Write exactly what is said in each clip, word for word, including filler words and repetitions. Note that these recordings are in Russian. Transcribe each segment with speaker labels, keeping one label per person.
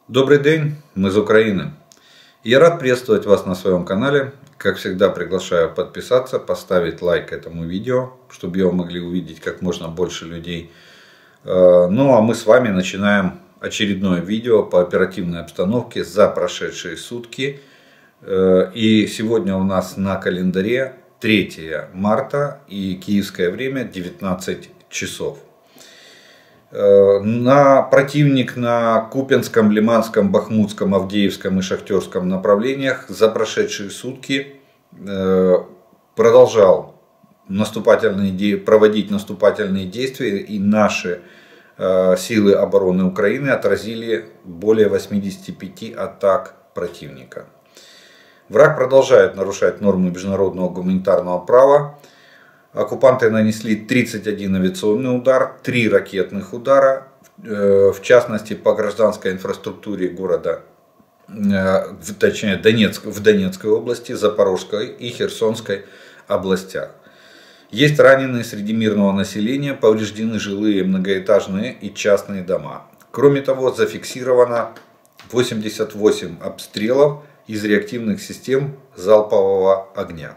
Speaker 1: Добрый день, мы из Украины. Я рад приветствовать вас на своем канале. Как всегда, приглашаю подписаться, поставить лайк этому видео, чтобы его могли увидеть как можно больше людей. Ну а мы с вами начинаем очередное видео по оперативной обстановке за прошедшие сутки. И сегодня у нас на календаре третье марта и киевское время девятнадцать часов. На противник на Купянском, Лиманском, Бахмутском, Авдеевском и Шахтерском направлениях за прошедшие сутки продолжал наступательные, проводить наступательные действия, и наши силы обороны Украины отразили более восьмидесяти пяти атак противника. Враг продолжает нарушать нормы международного гуманитарного права. Оккупанты нанесли тридцать один авиационный удар, три ракетных удара, в частности по гражданской инфраструктуре города, точнее Донецк, в Донецкой области, Запорожской и Херсонской областях. Есть раненые среди мирного населения, повреждены жилые, многоэтажные и частные дома. Кроме того, зафиксировано восемьдесят восемь обстрелов из реактивных систем залпового огня.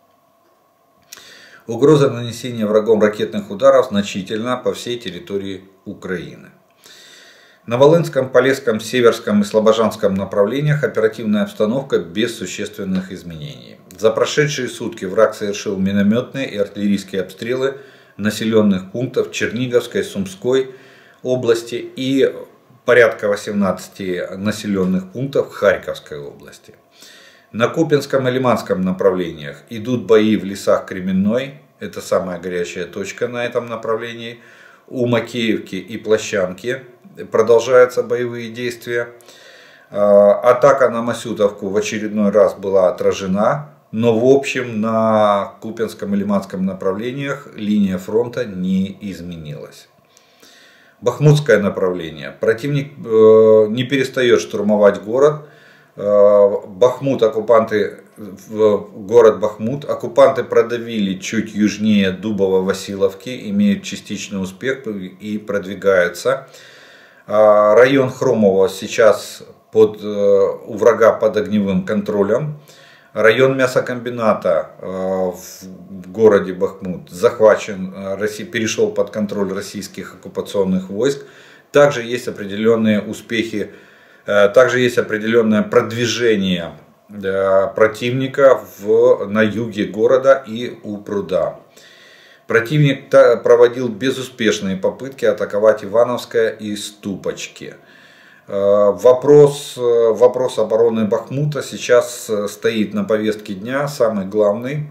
Speaker 1: Угроза нанесения врагом ракетных ударов значительна по всей территории Украины. На Волынском, Полесском, Северском и Слобожанском направлениях оперативная обстановка без существенных изменений. За прошедшие сутки враг совершил минометные и артиллерийские обстрелы населенных пунктов Черниговской, Сумской области и порядка восемнадцати населенных пунктов Харьковской области. На Купянском и Лиманском направлениях идут бои в лесах Кременной, это самая горячая точка на этом направлении. У Макеевки и Площанки продолжаются боевые действия. Атака на Масютовку в очередной раз была отражена, но в общем на Купянском и Лиманском направлениях линия фронта не изменилась. Бахмутское направление. Противник не перестает штурмовать город. Бахмут, оккупанты, город Бахмут, оккупанты продавили чуть южнее Дубово-Василовки, имеют частичный успех и продвигаются. Район Хромово сейчас под, у врага под огневым контролем. Район мясокомбината в городе Бахмут захвачен, перешел под контроль российских оккупационных войск. Также есть определенные успехи. Также есть определенное продвижение противника в, на юге города и у пруда. Противник проводил безуспешные попытки атаковать Ивановское и Ступочки. Вопрос, вопрос обороны Бахмута сейчас стоит на повестке дня, самый главный.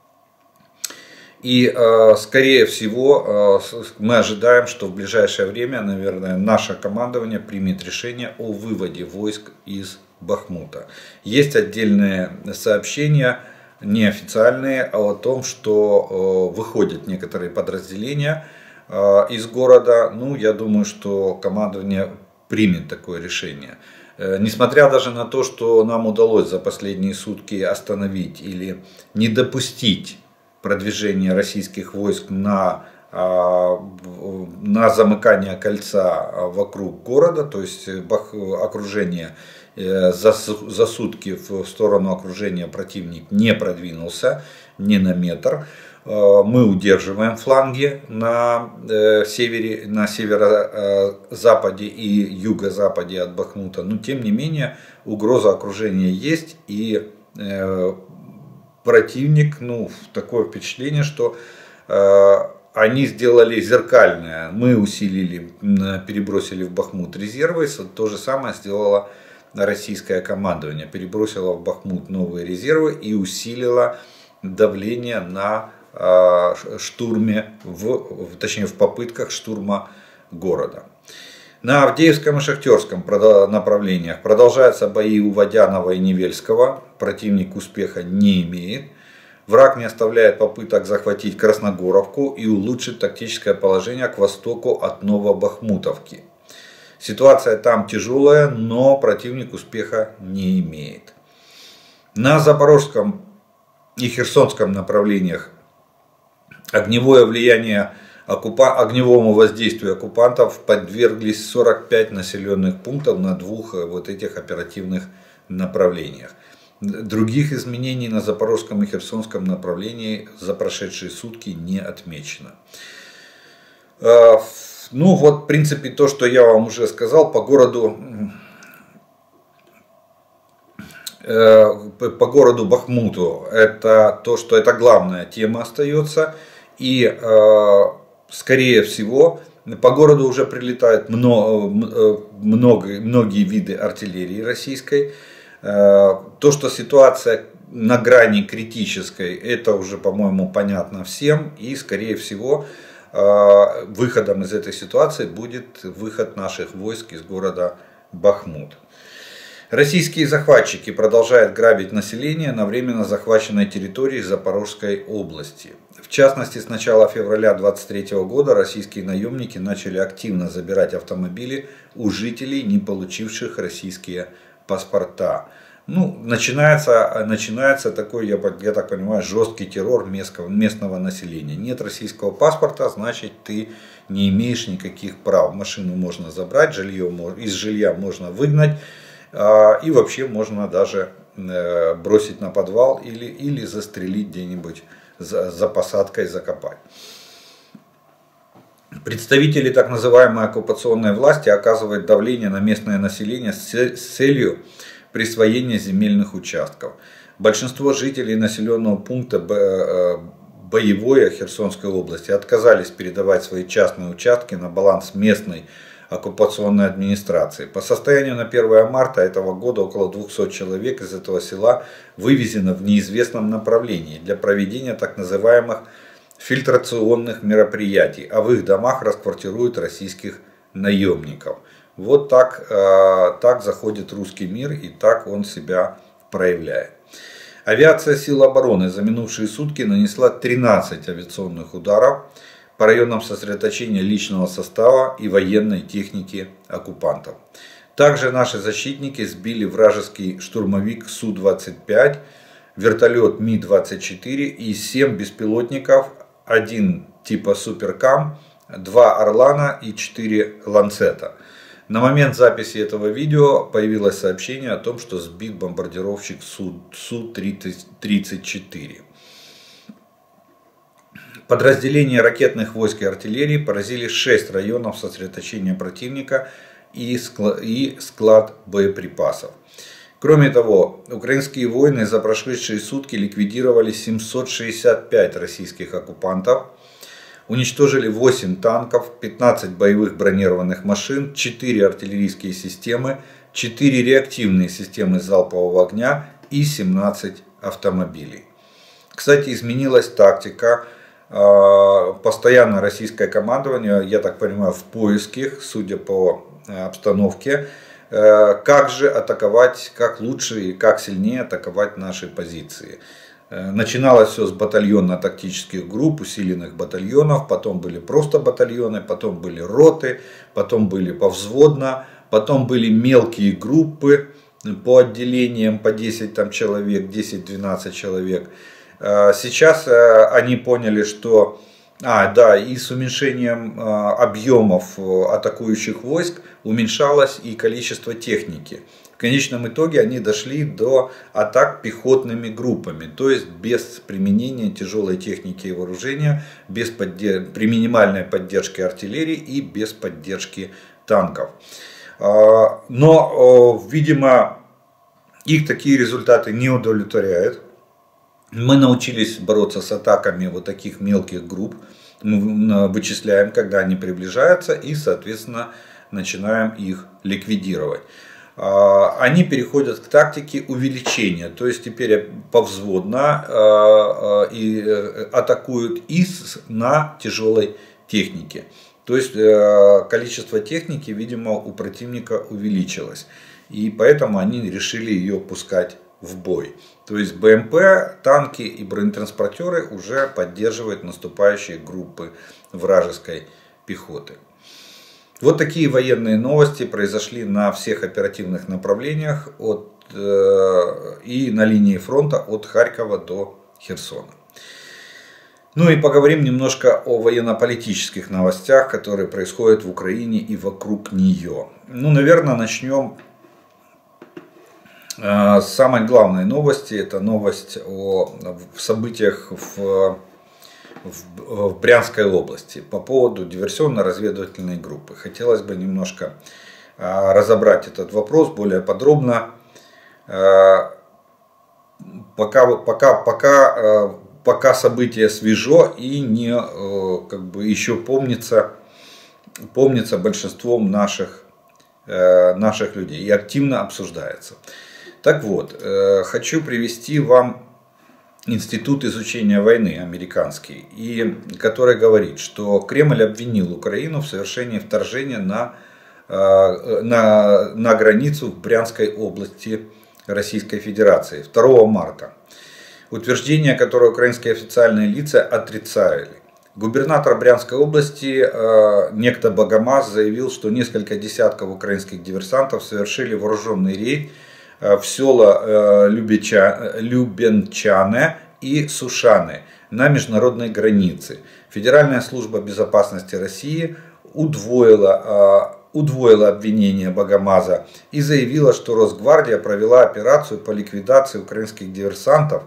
Speaker 1: И, скорее всего, мы ожидаем, что в ближайшее время, наверное, наше командование примет решение о выводе войск из Бахмута. Есть отдельные сообщения, неофициальные, о том, что выходят некоторые подразделения из города. Ну, я думаю, что командование примет такое решение. Несмотря даже на то, что нам удалось за последние сутки остановить или не допустить продвижение российских войск на, на замыкание кольца вокруг города, то есть окружение за, за сутки в сторону окружения противник не продвинулся ни на метр. Мы удерживаем фланги на севере, на северо-западе и юго-западе от Бахмута, но тем не менее угроза окружения есть, и противник, ну, такое впечатление, что э, они сделали зеркальное. Мы усилили, перебросили в Бахмут резервы, то же самое сделало российское командование. Перебросило в Бахмут новые резервы и усилило давление на э, штурме, в, точнее в попытках штурма города. На Авдеевском и Шахтерском направлениях продолжаются бои у Водянова и Невельского. Противник успеха не имеет. Враг не оставляет попыток захватить Красногоровку и улучшить тактическое положение к востоку от Новобахмутовки. Ситуация там тяжелая, но противник успеха не имеет. На Запорожском и Херсонском направлениях огневое влияние оккупа... огневому воздействию оккупантов подверглись сорок пять населенных пунктов на двух вот этих оперативных направлениях. Других изменений на Запорожском и Херсонском направлении за прошедшие сутки не отмечено. Ну вот, в принципе, то, что я вам уже сказал по городу, по городу Бахмуту, это то, что это главная тема остается. И, скорее всего, по городу уже прилетают много, много, многие виды артиллерии российской. То, что ситуация на грани критической, это уже, по-моему, понятно всем. И, скорее всего, выходом из этой ситуации будет выход наших войск из города Бахмут. Российские захватчики продолжают грабить население на временно захваченной территории Запорожской области. В частности, с начала февраля две тысячи двадцать третьего года российские наемники начали активно забирать автомобили у жителей, не получивших российские паспорта. Ну, начинается, начинается такой, я, я так понимаю, жесткий террор местного, местного населения. Нет российского паспорта, значит, ты не имеешь никаких прав. Машину можно забрать, жилье, из жилья можно выгнать. И вообще можно даже бросить на подвал или, или застрелить где-нибудь за, за посадкой, закопать. Представители так называемой оккупационной власти оказывают давление на местное население с целью присвоения земельных участков. Большинство жителей населенного пункта Боевое Херсонской области отказались передавать свои частные участки на баланс местной оккупационной администрации. По состоянию на первое марта этого года около двухсот человек из этого села вывезено в неизвестном направлении для проведения так называемых фильтрационных мероприятий, а в их домах расквартируют российских наемников. Вот так, так заходит русский мир и так он себя проявляет. Авиация сил обороны за минувшие сутки нанесла тринадцать авиационных ударов по районам сосредоточения личного состава и военной техники оккупантов. Также наши защитники сбили вражеский штурмовик Су двадцать пять, вертолет Ми двадцать четыре и семь беспилотников, один типа Суперкам, два Орлана и четыре Ланцета. На момент записи этого видео появилось сообщение о том, что сбит бомбардировщик Су тридцать четыре. Подразделения ракетных войск и артиллерии поразили шесть районов сосредоточения противника и склад боеприпасов. Кроме того, украинские воины за прошедшие сутки ликвидировали семьсот шестьдесят пять российских оккупантов, уничтожили восемь танков, пятнадцать боевых бронированных машин, четыре артиллерийские системы, четыре реактивные системы залпового огня и семнадцать автомобилей. Кстати, изменилась тактика. Постоянно российское командование, я так понимаю, в поиске, судя по обстановке, как же атаковать, как лучше и как сильнее атаковать наши позиции. Начиналось все с батальонно-тактических групп, усиленных батальонов, потом были просто батальоны, потом были роты, потом были повзводно, потом были мелкие группы по отделениям по десять там, человек, десять-двенадцать человек. Сейчас они поняли, что а, да, и с уменьшением объемов атакующих войск уменьшалось и количество техники. В конечном итоге они дошли до атак пехотными группами, то есть без применения тяжелой техники и вооружения, без поддерж... при минимальной поддержке артиллерии и без поддержки танков. Но, видимо, их такие результаты не удовлетворяют. Мы научились бороться с атаками вот таких мелких групп, мы вычисляем, когда они приближаются, и, соответственно, начинаем их ликвидировать. Они переходят к тактике увеличения, то есть теперь повзводно и атакуют из на тяжелой технике. То есть количество техники, видимо, у противника увеличилось, и поэтому они решили ее пускать в бой. То есть БМП, танки и бронетранспортеры уже поддерживают наступающие группы вражеской пехоты. Вот такие военные новости произошли на всех оперативных направлениях от, э, и на линии фронта от Харькова до Херсона. Ну и поговорим немножко о военно-политических новостях, которые происходят в Украине и вокруг нее. Ну, наверное, начнем с самой главной новости. Это новость о событиях в, в, в Брянской области по поводу диверсионно-разведывательной группы. Хотелось бы немножко разобрать этот вопрос более подробно. Пока, пока, пока, пока событие свежо и не как бы еще помнится, помнится большинством наших, наших людей и активно обсуждается. Так вот, хочу привести вам Институт изучения войны американский, и, который говорит, что Кремль обвинил Украину в совершении вторжения на, на, на границу в Брянской области Российской Федерации второго марта. Утверждение, которое украинские официальные лица отрицали. Губернатор Брянской области, э, некто Богомаз, заявил, что несколько десятков украинских диверсантов совершили вооруженный рейд э, в села э, Любича, Любенчане и Сушаны на международной границе. Федеральная служба безопасности России удвоила э, удвоила обвинение Богомаза и заявила, что Росгвардия провела операцию по ликвидации украинских диверсантов,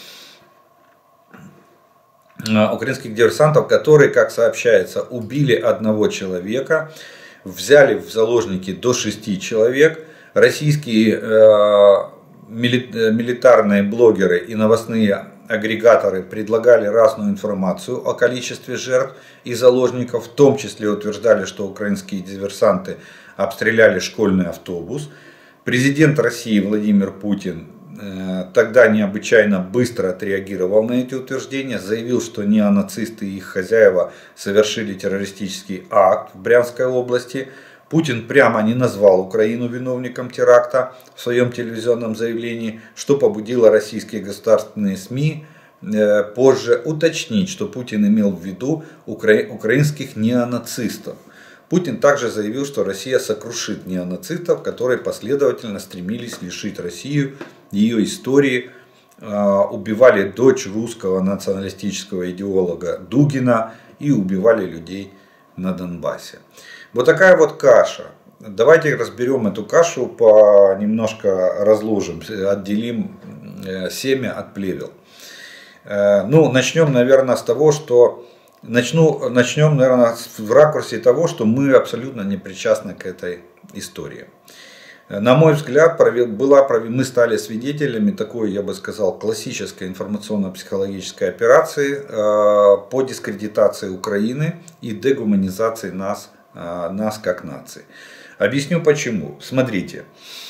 Speaker 1: украинских диверсантов, которые, как сообщается, убили одного человека, взяли в заложники до шести человек. Российские э, милитарные блогеры и новостные агрегаторы предлагали разную информацию о количестве жертв и заложников, в том числе утверждали, что украинские диверсанты обстреляли школьный автобус. Президент России Владимир Путин э, тогда необычайно быстро отреагировал на эти утверждения, заявил, что неонацисты и их хозяева совершили террористический акт в Брянской области. Путин прямо не назвал Украину виновником теракта в своем телевизионном заявлении, что побудило российские государственные СМИ позже уточнить, что Путин имел в виду укра... украинских неонацистов. Путин также заявил, что Россия сокрушит неонацистов, которые последовательно стремились лишить Россию ее истории, убивали дочь русского националистического идеолога Дугина и убивали людей на Донбассе. Вот такая вот каша. Давайте разберем эту кашу, по, немножко разложим, отделим семя от плевел. Ну, начнем, наверное, с того, что начну, начнем, наверное, в ракурсе того, что мы абсолютно не причастны к этой истории. На мой взгляд, была, мы стали свидетелями такой, я бы сказал, классической информационно-психологической операции по дискредитации Украины и дегуманизации нас, нас как нации. Объясню почему. Смотрите,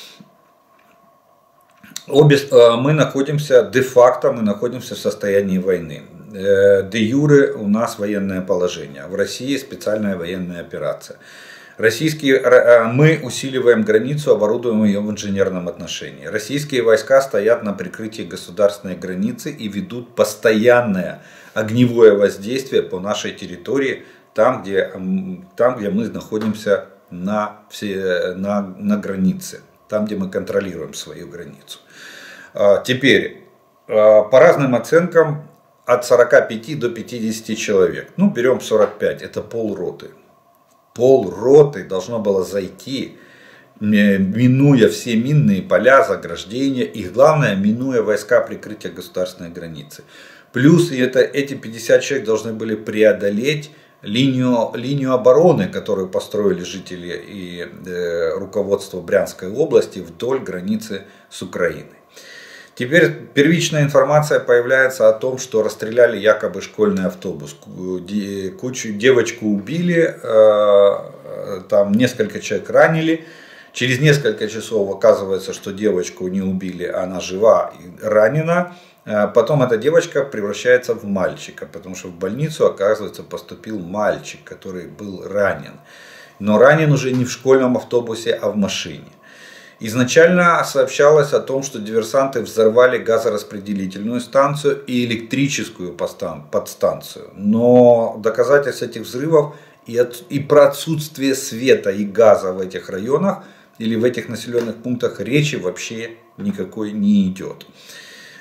Speaker 1: обе, мы находимся, де-факто мы находимся в состоянии войны. Де-юре у нас военное положение. В России специальная военная операция. Российские, мы усиливаем границу, оборудуем ее в инженерном отношении. Российские войска стоят на прикрытии государственной границы и ведут постоянное огневое воздействие по нашей территории, там, где, там, где мы находимся на, все, на, на границе, там, где мы контролируем свою границу. Теперь, по разным оценкам, от сорока пяти до пятидесяти человек. Ну, берем сорок пять, это полроты. Полроты должно было зайти, минуя все минные поля, заграждения и, главное, минуя войска прикрытия государственной границы. Плюс это, эти пятьдесят человек должны были преодолеть линию, линию обороны, которую построили жители и э, руководство Брянской области вдоль границы с Украиной. Теперь первичная информация появляется о том, что расстреляли якобы школьный автобус. Кучу девочку убили, там несколько человек ранили. Через несколько часов оказывается, что девочку не убили, она жива и ранена. Потом эта девочка превращается в мальчика, потому что в больницу, оказывается, поступил мальчик, который был ранен. Но ранен уже не в школьном автобусе, а в машине. Изначально сообщалось о том, что диверсанты взорвали газораспределительную станцию и электрическую подстанцию. Но доказательств этих взрывов и, от, и про отсутствие света и газа в этих районах или в этих населенных пунктах речи вообще никакой не идет.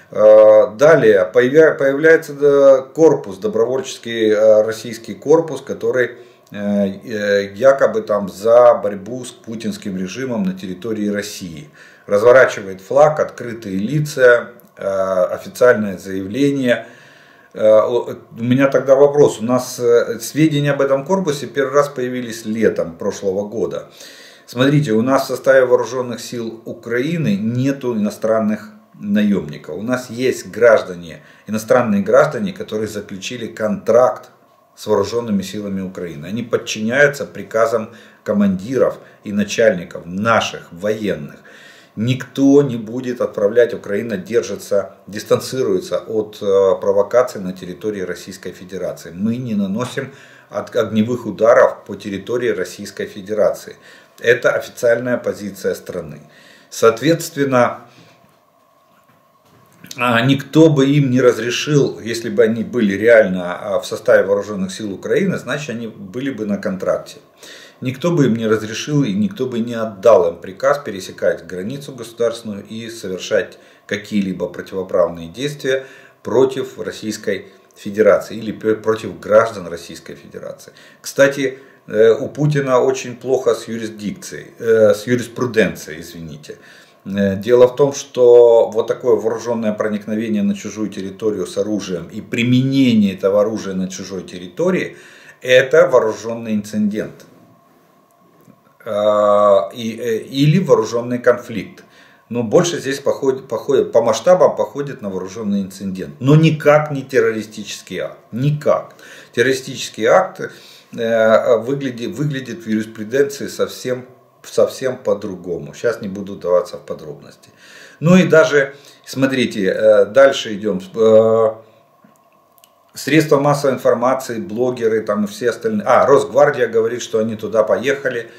Speaker 1: Далее появляется корпус, добровольческий российский корпус, который якобы там за борьбу с путинским режимом на территории России. Разворачивает флаг, открытые лица, официальное заявление. У меня тогда вопрос. У нас сведения об этом корпусе первый раз появились летом прошлого года. Смотрите, у нас в составе вооруженных сил Украины нету иностранных наемников. У нас есть граждане, иностранные граждане, которые заключили контракт с вооруженными силами Украины. Они подчиняются приказам командиров и начальников наших военных. Никто не будет отправлять, Украина держится, дистанцируется от провокаций на территории Российской Федерации. Мы не наносим огневых ударов по территории Российской Федерации. Это официальная позиция страны. Соответственно, никто бы им не разрешил, если бы они были реально в составе вооруженных сил Украины, значит они были бы на контракте. Никто бы им не разрешил и никто бы не отдал им приказ пересекать границу государственную и совершать какие-либо противоправные действия против Российской Федерации или против граждан Российской Федерации. Кстати, у Путина очень плохо с юрисдикцией, с юриспруденцией, извините. Дело в том, что вот такое вооруженное проникновение на чужую территорию с оружием и применение этого оружия на чужой территории — это вооруженный инцидент или вооруженный конфликт. Но больше здесь походит, походит, по масштабам походит на вооруженный инцидент. Но никак не террористический акт. Никак. Террористический акт выглядит, выглядит в юриспруденции совсем совсем по-другому. Сейчас не буду вдаваться в подробности. Ну и даже, смотрите, дальше идем. Средства массовой информации, блогеры там и все остальные. А, Росгвардия говорит, что они туда поехали,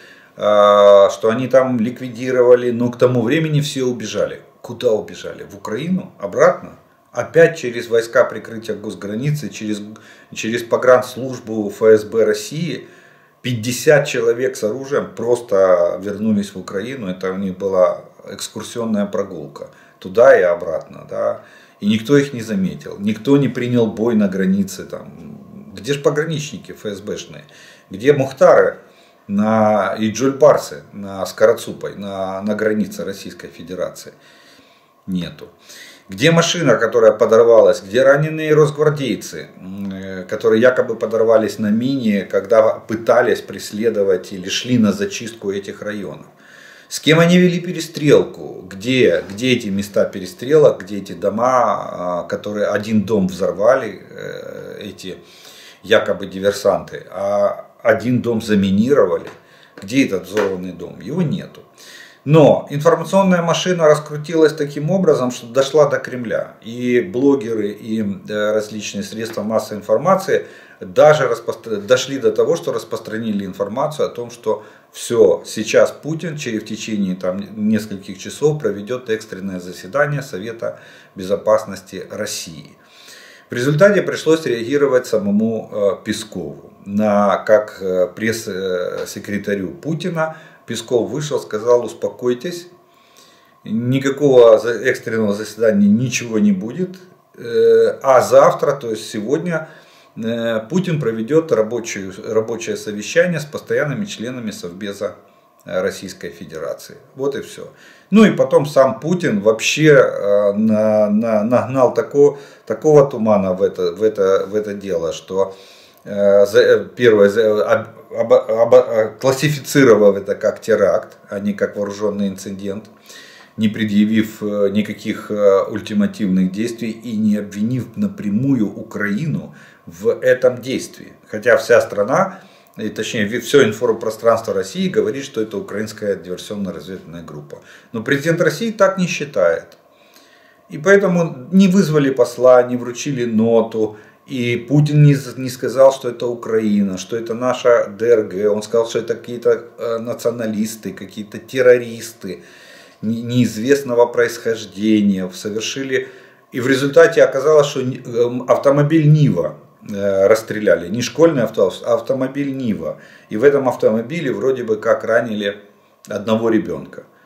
Speaker 1: что они там ликвидировали, но к тому времени все убежали. Куда убежали? В Украину? Обратно? Опять через войска прикрытия госграницы, через, через погранслужбу эф эс бэ России. пятьдесят человек с оружием просто вернулись в Украину. Это у них была экскурсионная прогулка. Туда и обратно. Да? И никто их не заметил. Никто не принял бой на границе. Там. Где же пограничники эф эс бэшные? Где Мухтары на, и Джульбарсы на Скорацупой, на, на границе Российской Федерации? Нету. Где машина, которая подорвалась? Где раненые росгвардейцы, которые якобы подорвались на мине, когда пытались преследовать или шли на зачистку этих районов? С кем они вели перестрелку? Где, где эти места перестрелок? Где эти дома, которые один дом взорвали, эти якобы диверсанты, а один дом заминировали? Где этот взорванный дом? Его нету. Но информационная машина раскрутилась таким образом, что дошла до Кремля. И блогеры, и различные средства массовой информации даже распостр... дошли до того, что распространили информацию о том, что все, сейчас Путин через в течение там, нескольких часов проведет экстренное заседание Совета Безопасности России. В результате пришлось реагировать самому Пескову, на, как пресс-секретарю Путина. Песков вышел, сказал: успокойтесь, никакого экстренного заседания ничего не будет, а завтра, то есть сегодня, Путин проведет рабочее, рабочее совещание с постоянными членами Совбеза Российской Федерации. Вот и все. Ну и потом сам Путин вообще на, на, нагнал такого, такого тумана в это, в, это, в это дело, что первое, об, об, классифицировав это как теракт, а не как вооруженный инцидент, не предъявив никаких ультимативных действий и не обвинив напрямую Украину в этом действии. Хотя вся страна, и точнее все информпространство России говорит, что это украинская диверсионно-разведывательная группа. Но президент России так не считает. И поэтому не вызвали посла, не вручили ноту. И Путин не, не сказал, что это Украина, что это наша дэ эр гэ. Он сказал, что это какие-то националисты, какие-то террористы неизвестного происхождения. Совершили. И в результате оказалось, что автомобиль Нива расстреляли. Не школьный автобус, а автомобиль Нива. И в этом автомобиле вроде бы как ранили одного ребенка.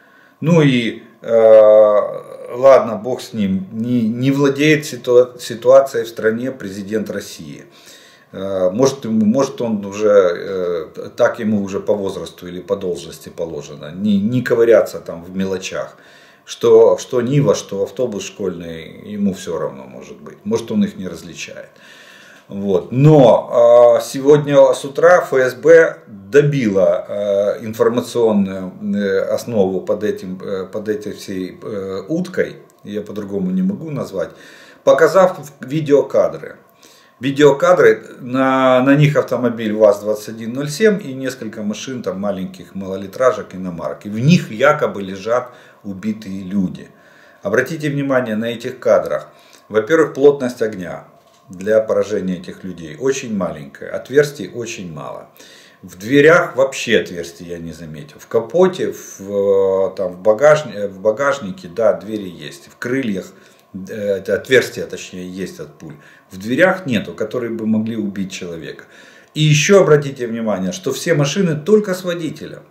Speaker 1: Ну и э, ладно, бог с ним, не, не владеет ситуа- ситуацией в стране президент России. Э, может, может он уже, э, так ему уже по возрасту или по должности положено, не, не ковыряться там в мелочах. Что, что Нива, что автобус школьный, ему все равно может быть. Может, он их не различает. Вот. Но э, сегодня с утра эф эс бэ добила э, информационную э, основу под, этим, э, под этой всей э, уткой, я по-другому не могу назвать, показав видеокадры. Видеокадры, на, на них автомобиль ВАЗ двадцать один ноль семь и несколько машин там, маленьких малолитражек, иномарок. И в них якобы лежат убитые люди. Обратите внимание на этих кадрах. Во-первых, плотность огня для поражения этих людей очень маленькая, отверстий очень мало. В дверях вообще отверстий я не заметил. В капоте, в, там, в, багажнике, в багажнике, да, двери есть. В крыльях э, отверстия, точнее, есть от пуль. В дверях нету, которые бы могли убить человека. И еще обратите внимание, что все машины только с водителем.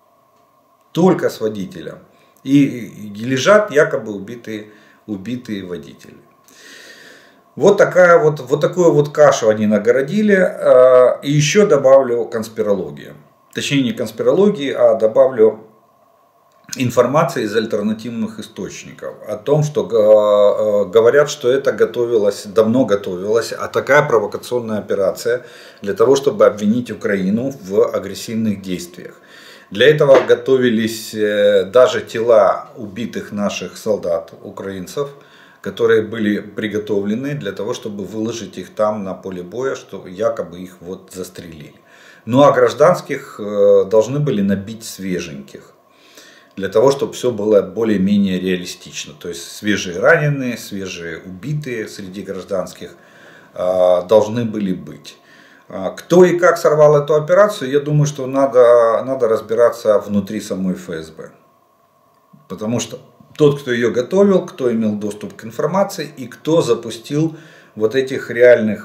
Speaker 1: Только с водителем. И, и лежат якобы убитые, убитые водители. Вот, такая вот, вот такую вот кашу они нагородили. И еще добавлю конспирологию. Точнее не конспирологии, а добавлю информации из альтернативных источников. О том, что говорят, что это готовилось, давно готовилось. А такая провокационная операция для того, чтобы обвинить Украину в агрессивных действиях. Для этого готовились даже тела убитых наших солдат, украинцев, которые были приготовлены для того, чтобы выложить их там на поле боя, что якобы их вот застрелили. Ну а гражданских должны были набить свеженьких, для того, чтобы все было более-менее реалистично. То есть свежие раненые, свежие убитые среди гражданских должны были быть. Кто и как сорвал эту операцию, я думаю, что надо, надо разбираться внутри самой эф эс бэ. Потому что тот, кто ее готовил, кто имел доступ к информации и кто запустил вот этих реальных,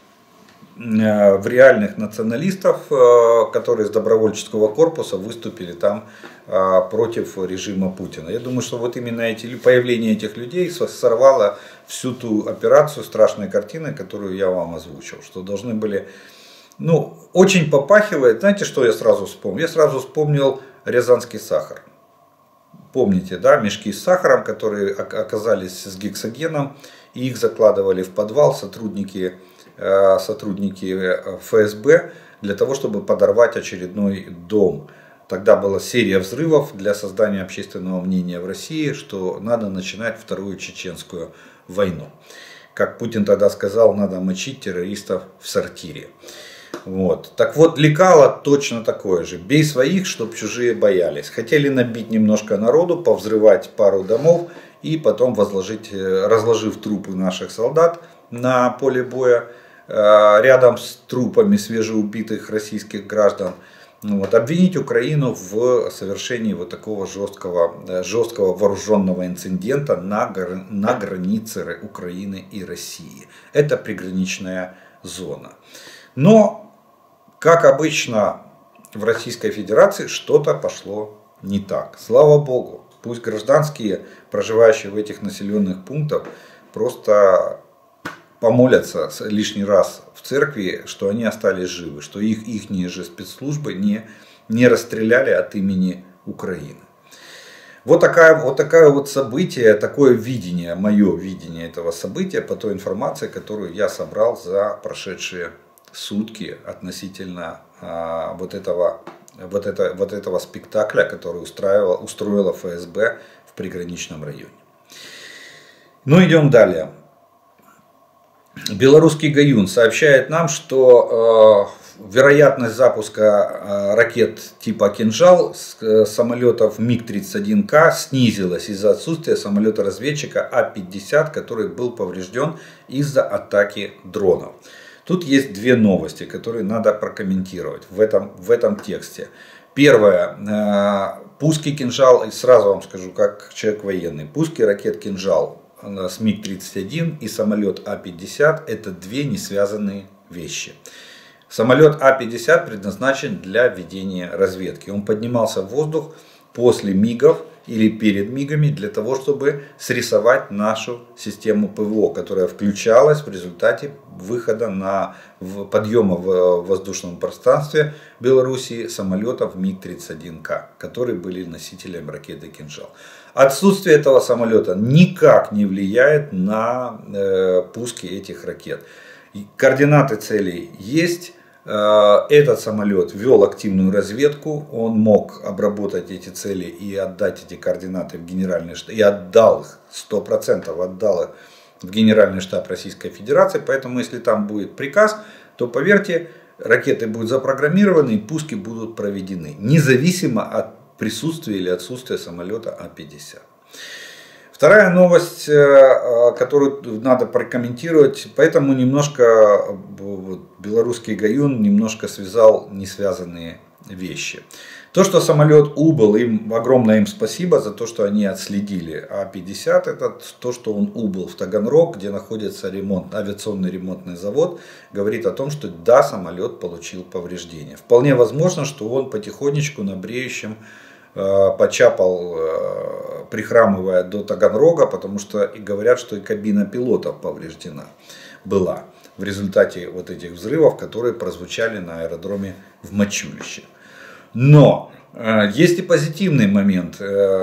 Speaker 1: в реальных националистов, которые из добровольческого корпуса выступили там против режима Путина. Я думаю, что вот именно эти, появление этих людей сорвало всю ту операцию страшной картины, которую я вам озвучил. Что должны были, ну, очень попахивает, знаете, что я сразу вспомнил? Я сразу вспомнил рязанский сахар. Помните, да, мешки с сахаром, которые оказались с гексогеном, и их закладывали в подвал сотрудники, сотрудники эф эс бэ для того, чтобы подорвать очередной дом. Тогда была серия взрывов для создания общественного мнения в России, что надо начинать вторую чеченскую войну. Как Путин тогда сказал, надо мочить террористов в сортире. Вот. Так вот, лекало точно такое же. Бей своих, чтоб чужие боялись. Хотели набить немножко народу, повзрывать пару домов и потом возложить, разложив трупы наших солдат на поле боя, рядом с трупами свежеубитых российских граждан, вот, обвинить Украину в совершении вот такого жесткого, жесткого вооруженного инцидента на, на границе Украины и России. Это приграничная зона. Но как обычно в Российской Федерации что-то пошло не так. Слава Богу, пусть гражданские, проживающие в этих населенных пунктах, просто помолятся лишний раз в церкви, что они остались живы, что их ихние же спецслужбы не, не расстреляли от имени Украины. Вот такая, вот такое вот событие, такое видение, мое видение этого события по той информации, которую я собрал за прошедшие сутки относительно а, вот, этого, вот, это, вот этого спектакля, который устроила, устроила эф эс бэ в приграничном районе. Ну, идем далее. Белорусский ГАЮН сообщает нам, что э, вероятность запуска э, ракет типа «Кинжал» с э, самолетов миг тридцать один ка снизилась из-за отсутствия самолета-разведчика А пятьдесят, который был поврежден из-за атаки дронов. Тут есть две новости, которые надо прокомментировать в этом, в этом тексте. Первое. Пуски «Кинжал», сразу вам скажу, как человек военный, пуски ракет «Кинжал» с миг тридцать один и самолет А пятьдесят это две не связанные вещи. Самолет А пятьдесят предназначен для ведения разведки. Он поднимался в воздух после мигов или перед МИГами для того, чтобы срисовать нашу систему ПВО, которая включалась в результате выхода на в, подъема в воздушном пространстве Белоруссии самолетов МиГ тридцать один К, которые были носителем ракеты «Кинжал». Отсутствие этого самолета никак не влияет на э, пуски этих ракет. Координаты целей есть. Этот самолет вел активную разведку, он мог обработать эти цели и отдать эти координаты в генеральный штаб, и отдал их, сто процентов отдал их в Генеральный штаб Российской Федерации, поэтому если там будет приказ, то поверьте, ракеты будут запрограммированы и пуски будут проведены, независимо от присутствия или отсутствия самолета А пятьдесят. Вторая новость, которую надо прокомментировать, поэтому немножко белорусский Гаюн немножко связал несвязанные вещи. То, что самолет убыл, им огромное им спасибо за то, что они отследили А пятьдесят, это то, что он убыл в Таганрог, где находится ремонт, авиационный ремонтный завод, говорит о том, что да, самолет получил повреждения. Вполне возможно, что он потихонечку на бреющем почапал, прихрамывая до Таганрога, потому что и говорят, что и кабина пилотов повреждена была в результате вот этих взрывов, которые прозвучали на аэродроме в Мачулище. Но есть и позитивный момент.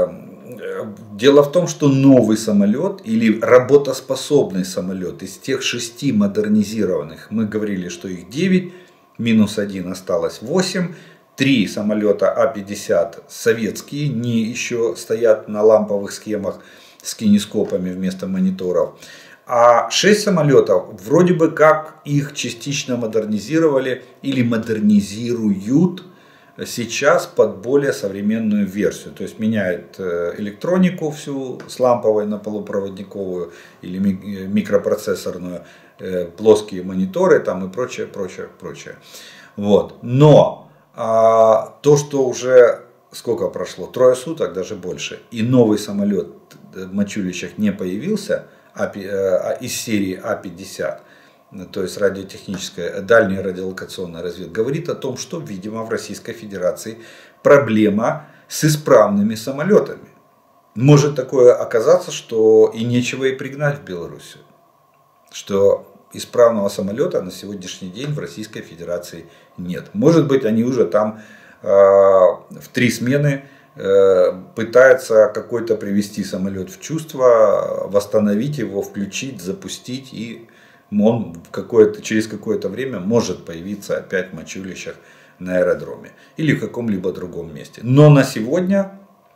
Speaker 1: Дело в том, что новый самолет или работоспособный самолет из тех шести модернизированных, мы говорили, что их девять, минус один осталось восемь, три самолета А пятьдесят советские, не еще стоят на ламповых схемах с кинескопами вместо мониторов. А шесть самолетов, вроде бы как их частично модернизировали или модернизируют сейчас под более современную версию. То есть меняют электронику всю с ламповой на полупроводниковую или микропроцессорную, плоские мониторы там и прочее, прочее, прочее. Вот. Но а то, что уже сколько прошло, трое суток, даже больше, и новый самолет в Мачулищах не появился из серии А пятьдесят, то есть радиотехническая, дальняя радиолокационная разведка, говорит о том, что, видимо, в Российской Федерации проблема с исправными самолетами. Может такое оказаться, что и нечего и пригнать в Белоруссию, что исправного самолета на сегодняшний день в Российской Федерации нет. Может быть, они уже там э, в три смены э, пытаются какой-то привести самолет в чувство, восстановить его, включить, запустить, и он в какое-то, через какое-то время может появиться опять в Мачулищах на аэродроме или в каком-либо другом месте. Но на сегодня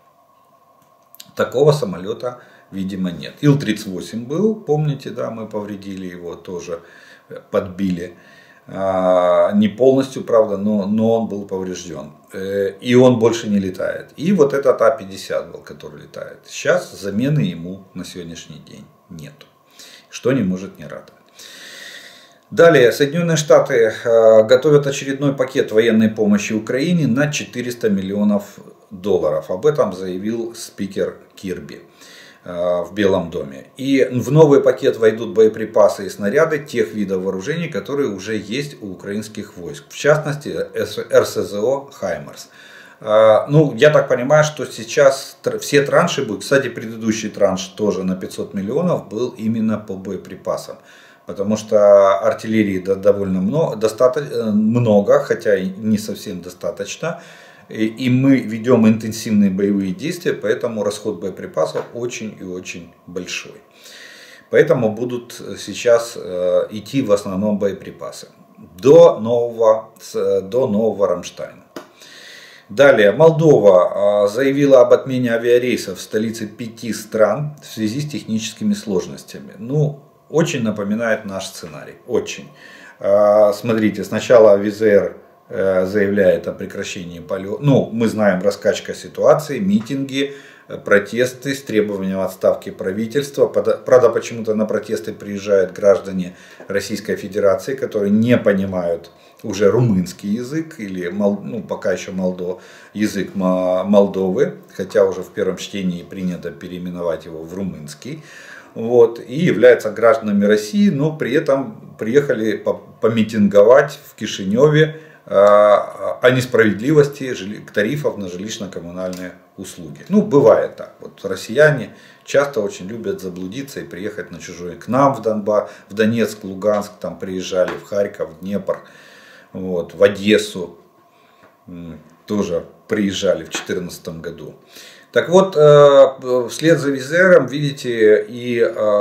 Speaker 1: такого самолета, видимо, нет. Ил тридцать восемь был, помните, да, мы повредили его, тоже подбили. А, не полностью, правда, но, но он был поврежден. И он больше не летает. И вот этот А пятьдесят был, который летает. Сейчас замены ему на сегодняшний день нету. Что не может не радовать. Далее, Соединенные Штаты готовят очередной пакет военной помощи Украине на четыреста миллионов долларов. Об этом заявил спикер Кирби в Белом доме. И в новый пакет войдут боеприпасы и снаряды тех видов вооружений, которые уже есть у украинских войск. В частности, эр эс зэ о «Хаймарс». Ну, я так понимаю, что сейчас все транши будут. Кстати, предыдущий транш тоже на пятьсот миллионов был именно по боеприпасам. Потому что артиллерии довольно много, достаточно, много, хотя и не совсем достаточно. И мы ведем интенсивные боевые действия, поэтому расход боеприпасов очень и очень большой. Поэтому будут сейчас идти в основном боеприпасы. До нового, до нового Рамштайна. Далее, Молдова заявила об отмене авиарейсов в столице пяти стран в связи с техническими сложностями. Ну, очень напоминает наш сценарий. Очень. Смотрите, сначала Виз Эйр заявляет о прекращении полета. Ну, мы знаем, раскачка ситуации, митинги, протесты с требованием отставки правительства. Правда, почему-то на протесты приезжают граждане Российской Федерации, которые не понимают уже румынский язык, или ну, пока еще молдо, язык Молдовы, хотя уже в первом чтении принято переименовать его в румынский. Вот, и являются гражданами России, но при этом приехали помитинговать в Кишиневе о несправедливости тарифов на жилищно-коммунальные услуги. Ну, бывает так. Вот россияне часто очень любят заблудиться и приехать на чужой. К нам в Донбасс, в Донецк, Луганск там приезжали, в Харьков, в Днепр, вот, в Одессу тоже приезжали в две тысячи четырнадцатом году. Так вот, вслед за Визером, видите, и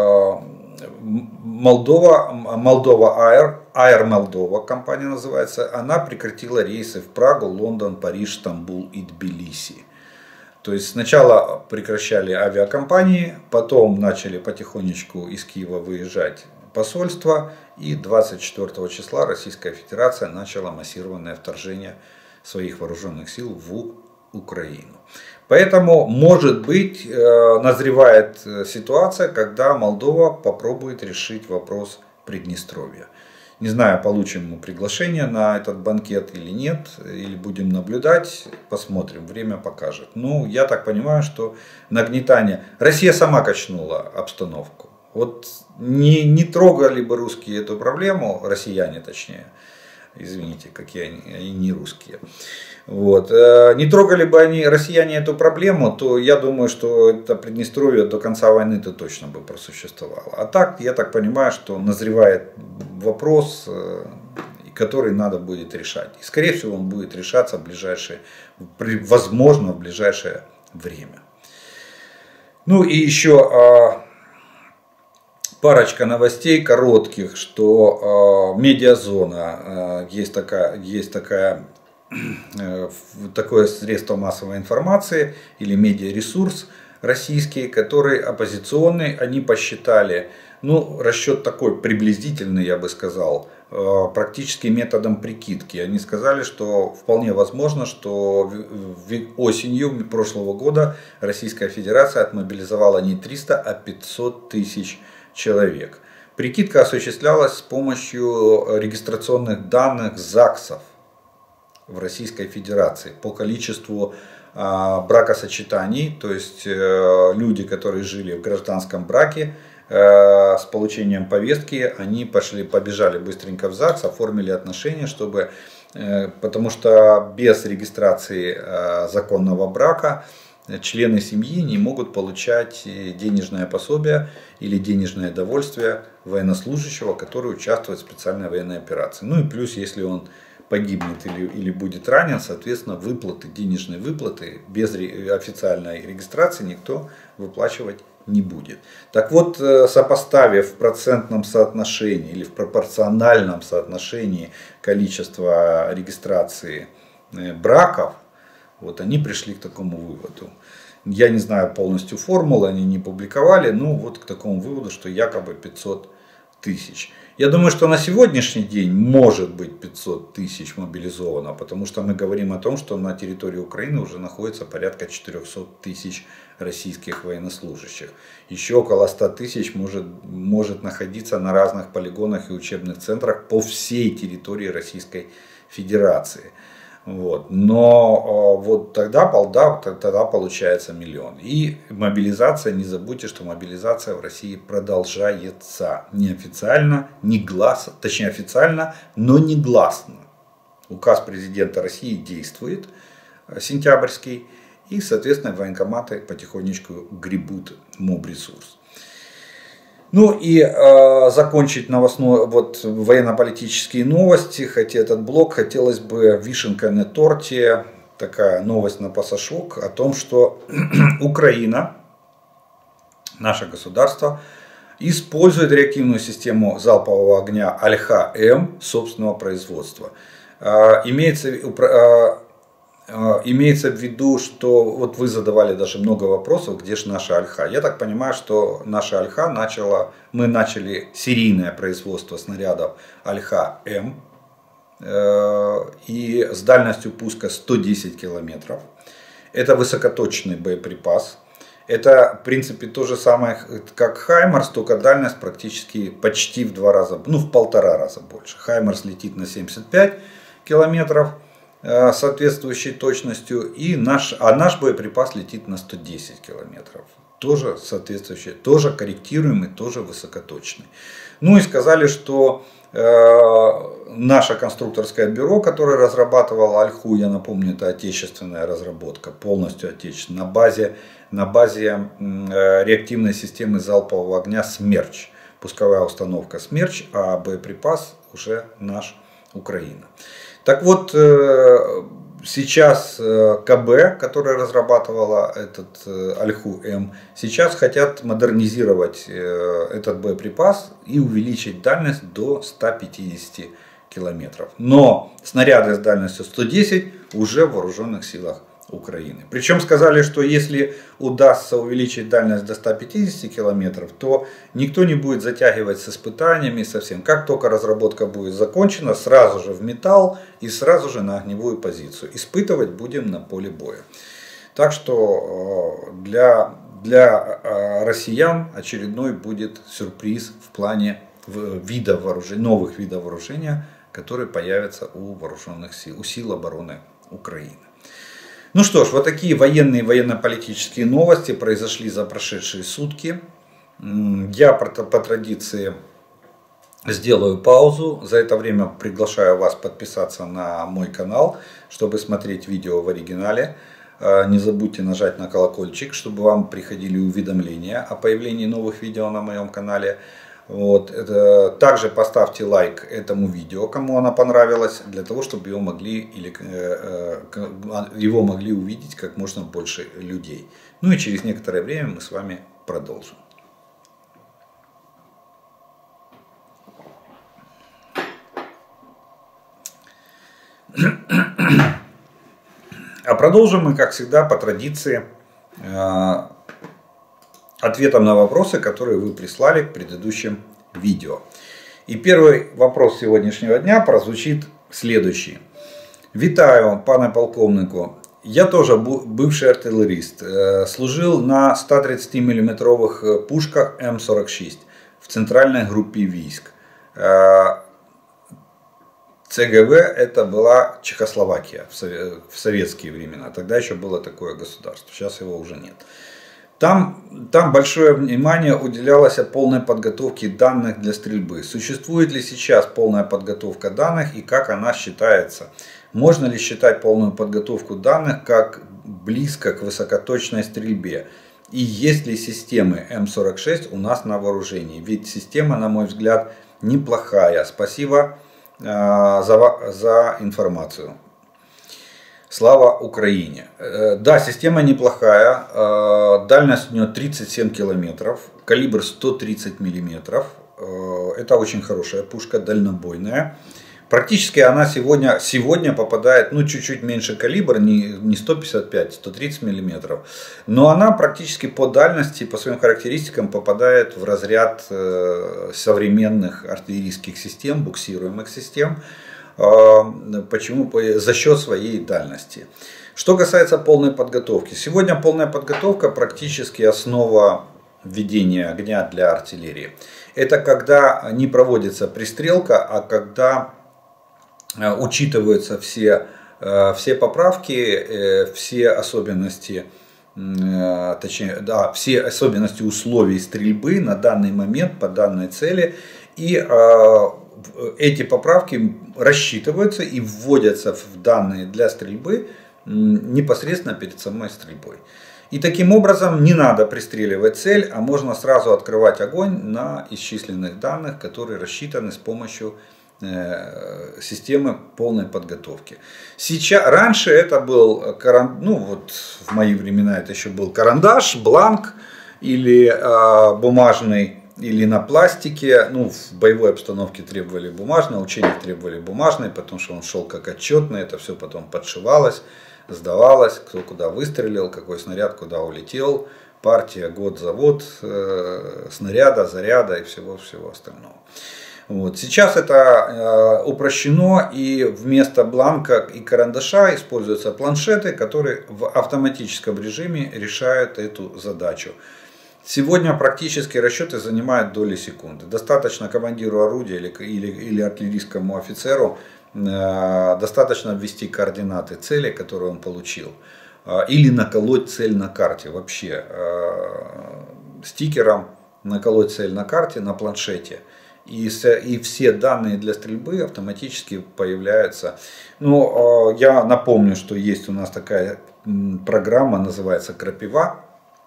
Speaker 1: Молдова, Молдова Air, Air Молдова компания называется, она прекратила рейсы в Прагу, Лондон, Париж, Стамбул и Тбилиси. То есть сначала прекращали авиакомпании, потом начали потихонечку из Киева выезжать посольства, и двадцать четвёртого числа Российская Федерация начала массированное вторжение своих вооруженных сил в Украину. Поэтому, может быть, назревает ситуация, когда Молдова попробует решить вопрос Приднестровья. Не знаю, получим мы приглашение на этот банкет или нет, или будем наблюдать, посмотрим, время покажет. Ну, я так понимаю, что нагнетание... Россия сама качнула обстановку. Вот не, не трогали бы русские эту проблему, россияне точнее, извините, какие они, они не русские. Вот. Не трогали бы они, россияне, эту проблему, то я думаю, что это Приднестровье до конца войны-то точно бы просуществовало. А так, я так понимаю, что назревает вопрос, который надо будет решать. И скорее всего он будет решаться в ближайшее, возможно, в ближайшее время. Ну и еще парочка новостей коротких, что медиазона, есть такая, есть такая такое средство массовой информации или медиаресурс российский, который оппозиционный, они посчитали, ну, расчет такой приблизительный, я бы сказал, практически методом прикидки. Они сказали, что вполне возможно, что осенью прошлого года Российская Федерация отмобилизовала не триста, а пятьсот тысяч человек. Прикидка осуществлялась с помощью регистрационных данных ЗАГСов в Российской Федерации по количеству а, бракосочетаний, то есть э, люди, которые жили в гражданском браке, э, с получением повестки, они пошли, побежали быстренько в ЗАГС, оформили отношения, чтобы, э, потому что без регистрации э, законного брака члены семьи не могут получать денежное пособие или денежное довольствие военнослужащего, который участвует в специальной военной операции. Ну и плюс, если он погибнет или, или будет ранен, соответственно, выплаты, денежные выплаты без официальной регистрации никто выплачивать не будет. Так вот, сопоставив в процентном соотношении или в пропорциональном соотношении количество регистрации браков, вот они пришли к такому выводу. Я не знаю полностью формулы, они не публиковали, но вот к такому выводу, что якобы пятьсот тысяч. Я думаю, что на сегодняшний день может быть пятьсот тысяч мобилизовано, потому что мы говорим о том, что на территории Украины уже находится порядка четырехсот тысяч российских военнослужащих. Еще около ста тысяч может, может находиться на разных полигонах и учебных центрах по всей территории Российской Федерации. Вот. Но вот тогда, да, тогда получается миллион. И мобилизация, не забудьте, что мобилизация в России продолжается. Неофициально, негласно, точнее официально, но негласно. Указ президента России действует, сентябрьский, и, соответственно, военкоматы потихонечку гребут мобресурс. Ну и э, закончить новостной, вот, военно-политические новости, хотя этот блок хотелось бы вишенкой на торте, такая новость на пасашок о том, что Украина, наше государство, использует реактивную систему залпового огня Альха-М собственного производства. Э, имеется, э, Имеется в виду, что вот вы задавали даже много вопросов, где же наша Альха. Я так понимаю, что наша Альха начала, мы начали серийное производство снарядов Альха-М и с дальностью пуска сто десять километров. Это высокоточный боеприпас. Это, в принципе, то же самое, как Хаймарс, только дальность практически почти в два раза, ну в полтора раза больше. Хаймарс летит на семьдесят пять километров. Соответствующей точностью, и наш, а наш боеприпас летит на сто десять километров. тоже соответствующий, тоже корректируемый, тоже высокоточный. Ну и сказали, что э, наше конструкторское бюро, которое разрабатывало Альху, я напомню, это отечественная разработка, полностью отечественная, на базе, на базе э, реактивной системы залпового огня «Смерч». Пусковая установка «Смерч», а боеприпас уже наш, Украина. Так вот, э, сейчас КБ, которая разрабатывала этот Альху-М, сейчас хотят модернизировать этот боеприпас и увеличить дальность до ста пятидесяти километров. Но снаряды с дальностью сто десять уже в вооруженных силах Украины. Причем сказали, что если удастся увеличить дальность до ста пятидесяти километров, то никто не будет затягивать с испытаниями совсем. Как только разработка будет закончена, сразу же в металл и сразу же на огневую позицию. Испытывать будем на поле боя. Так что для, для россиян очередной будет сюрприз в плане видов вооружения, новых видов вооружения, которые появятся у вооруженных сил, у сил обороны Украины. Ну что ж, вот такие военные и военно-политические новости произошли за прошедшие сутки. Я по традиции сделаю паузу. За это время приглашаю вас подписаться на мой канал, чтобы смотреть видео в оригинале. Не забудьте нажать на колокольчик, чтобы вам приходили уведомления о появлении новых видео на моем канале. Вот. Это, также поставьте лайк этому видео, кому оно понравилось, для того, чтобы его могли, или, э, э, его могли увидеть как можно больше людей. Ну и через некоторое время мы с вами продолжим. А продолжим мы, как всегда, по традиции, э, ответом на вопросы, которые вы прислали к предыдущим видео. И первый вопрос сегодняшнего дня прозвучит следующий. Вітаю, пане полковнику. Я тоже бывший артиллерист. Служил на ста тридцати миллиметровых пушках М сорок шесть в центральной группе войск. ЦГВ это была Чехословакия в советские времена. Тогда еще было такое государство. Сейчас его уже нет. Там, там большое внимание уделялось полной подготовке данных для стрельбы. Существует ли сейчас полная подготовка данных и как она считается? Можно ли считать полную подготовку данных как близко к высокоточной стрельбе? И есть ли системы М сорок шесть у нас на вооружении? Ведь система, на мой взгляд, неплохая. Спасибо э, за, за информацию. Слава Украине. Да, система неплохая. Дальность у нее тридцать семь километров. Калибр сто тридцать миллиметров. Это очень хорошая пушка, дальнобойная. Практически она сегодня, сегодня попадает, ну, чуть-чуть меньше калибр, не, не сто пятьдесят пять, сто тридцать миллиметров. Но она практически по дальности, по своим характеристикам попадает в разряд современных артиллерийских систем, буксируемых систем. Почему? За счет своей дальности. Что касается полной подготовки. Сегодня полная подготовка практически основа ведения огня для артиллерии. Это когда не проводится пристрелка, а когда учитываются все, все поправки, все особенности, точнее, да, все особенности условий стрельбы на данный момент по данной цели. И эти поправки рассчитываются и вводятся в данные для стрельбы непосредственно перед самой стрельбой. И таким образом не надо пристреливать цель, а можно сразу открывать огонь на исчисленных данных, которые рассчитаны с помощью э, системы полной подготовки. Сейчас, раньше это был, ну вот в мои времена это еще был карандаш, бланк или э, бумажный, или на пластике. Ну, в боевой обстановке требовали бумажной, учениях требовали бумажной, потому что он шел как отчетный, это все потом подшивалось, сдавалось, кто куда выстрелил, какой снаряд куда улетел, партия, год, завод, э, снаряда, заряда и всего-всего остального. Вот. Сейчас это э, упрощено, и вместо бланка и карандаша используются планшеты, которые в автоматическом режиме решают эту задачу. Сегодня практически расчеты занимают доли секунды. Достаточно командиру орудия или, или, или артиллерийскому офицеру э, достаточно ввести координаты цели, которую он получил. или наколоть цель на карте вообще стикером, наколоть цель на карте, на планшете. И, и все данные для стрельбы автоматически появляются. Ну, я напомню, что есть у нас такая программа, называется Крапива,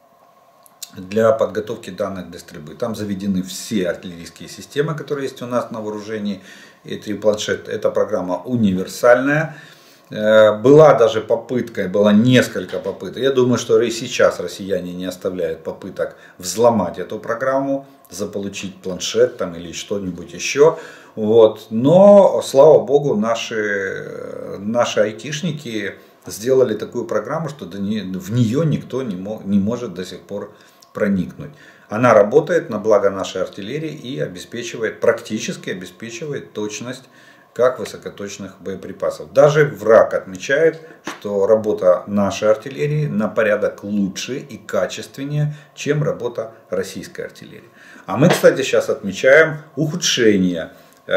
Speaker 1: для подготовки данных для стрельбы. Там заведены все артиллерийские системы, которые есть у нас на вооружении. Эти планшет, эта программа универсальная. Была даже попытка, было несколько попыток. Я думаю, что и сейчас россияне не оставляют попыток взломать эту программу, заполучить планшет там, или что-нибудь еще. Вот. Но, слава богу, наши, наши айтишники сделали такую программу, что в нее никто не, мог, не может до сих пор проникнуть. Она работает на благо нашей артиллерии и обеспечивает, практически обеспечивает точность как высокоточных боеприпасов. Даже враг отмечает, что работа нашей артиллерии на порядок лучше и качественнее, чем работа российской артиллерии. А мы, кстати, сейчас отмечаем ухудшение,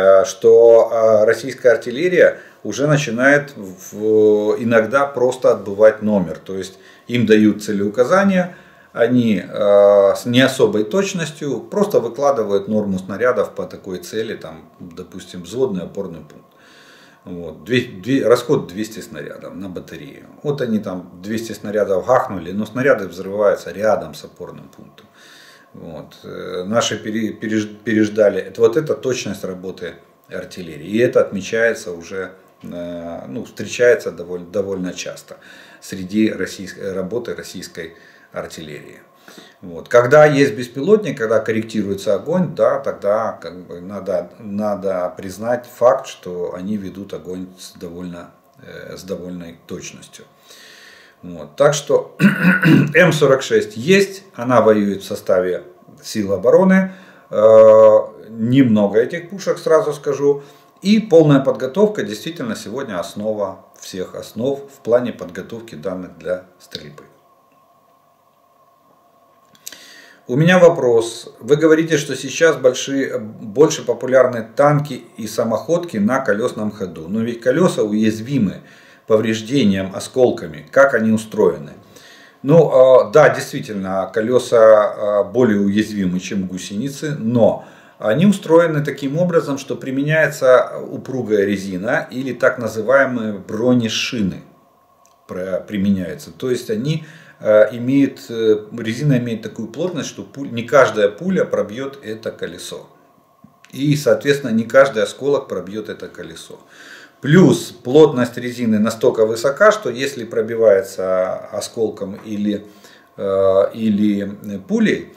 Speaker 1: что российская артиллерия уже начинает иногда просто отбывать номер. То есть им дают целеуказания, они с не особой точностью просто выкладывают норму снарядов по такой цели, там, допустим, взводный опорный пункт. Вот. Две, две, расход двести снарядов на батарею. Вот они там двести снарядов гахнули, но снаряды взрываются рядом с опорным пунктом. Вот. Наши переждали. Это, вот это точность работы артиллерии. И это отмечается уже, ну, встречается довольно, довольно часто среди российской, работы российской артиллерии. Вот. Когда есть беспилотник, когда корректируется огонь, да, тогда как бы надо, надо признать факт, что они ведут огонь с, довольно, э, с довольной точностью. Вот. Так что М сорок шесть есть, она воюет в составе сил обороны, э, немного этих пушек, сразу скажу, и полная подготовка действительно сегодня основа всех основ в плане подготовки данных для стрельбы. У меня вопрос. Вы говорите, что сейчас большие, больше популярны танки и самоходки на колесном ходу. Но ведь колеса уязвимы повреждениям, осколками. Как они устроены? Ну, да, действительно, колеса более уязвимы, чем гусеницы. Но они устроены таким образом, что применяется упругая резина или так называемые бронешины. Применяются. То есть они... Имеет, резина имеет такую плотность, что пуль, не каждая пуля пробьет это колесо. И, соответственно, не каждый осколок пробьет это колесо. Плюс плотность резины настолько высока, что если пробивается осколком или, или пулей,